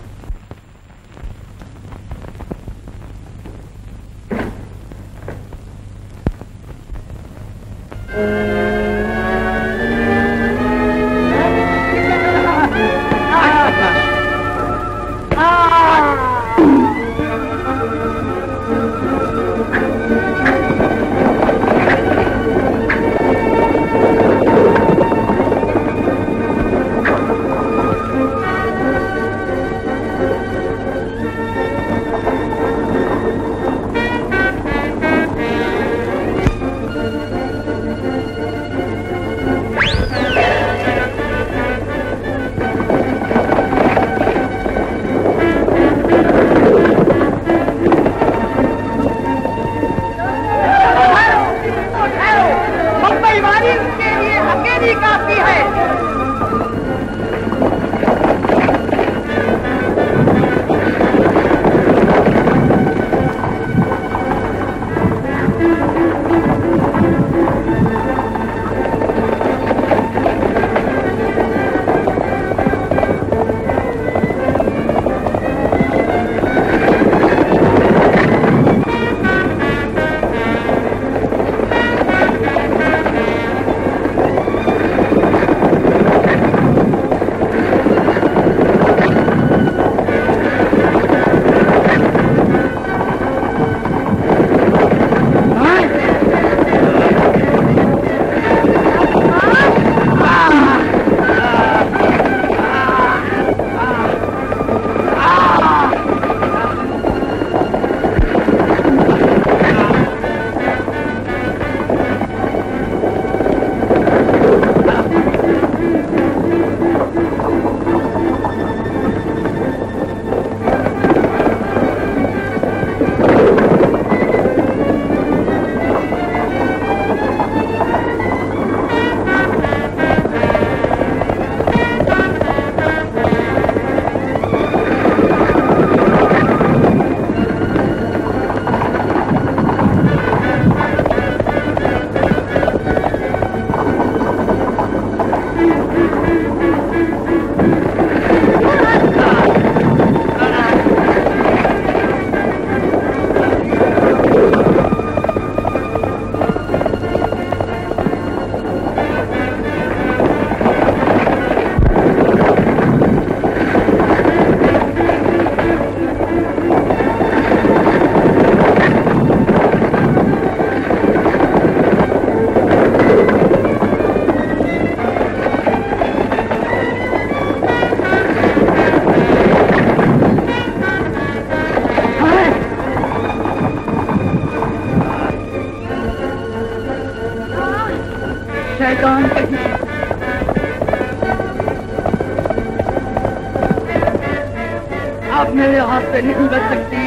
आप मेरे हाथ से नहीं बच सकती।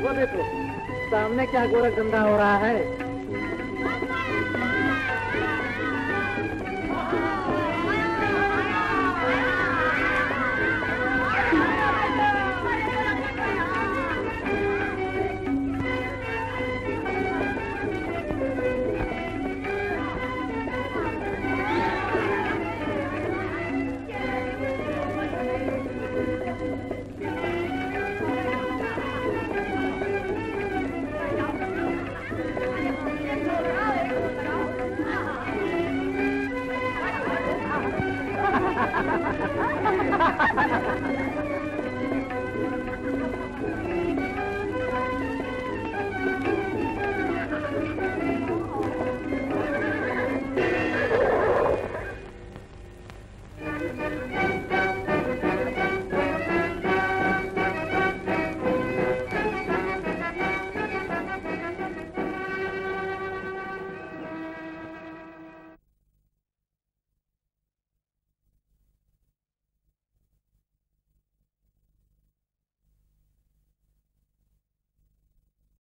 वो देखो सामने क्या गोरख धंधा हो रहा है।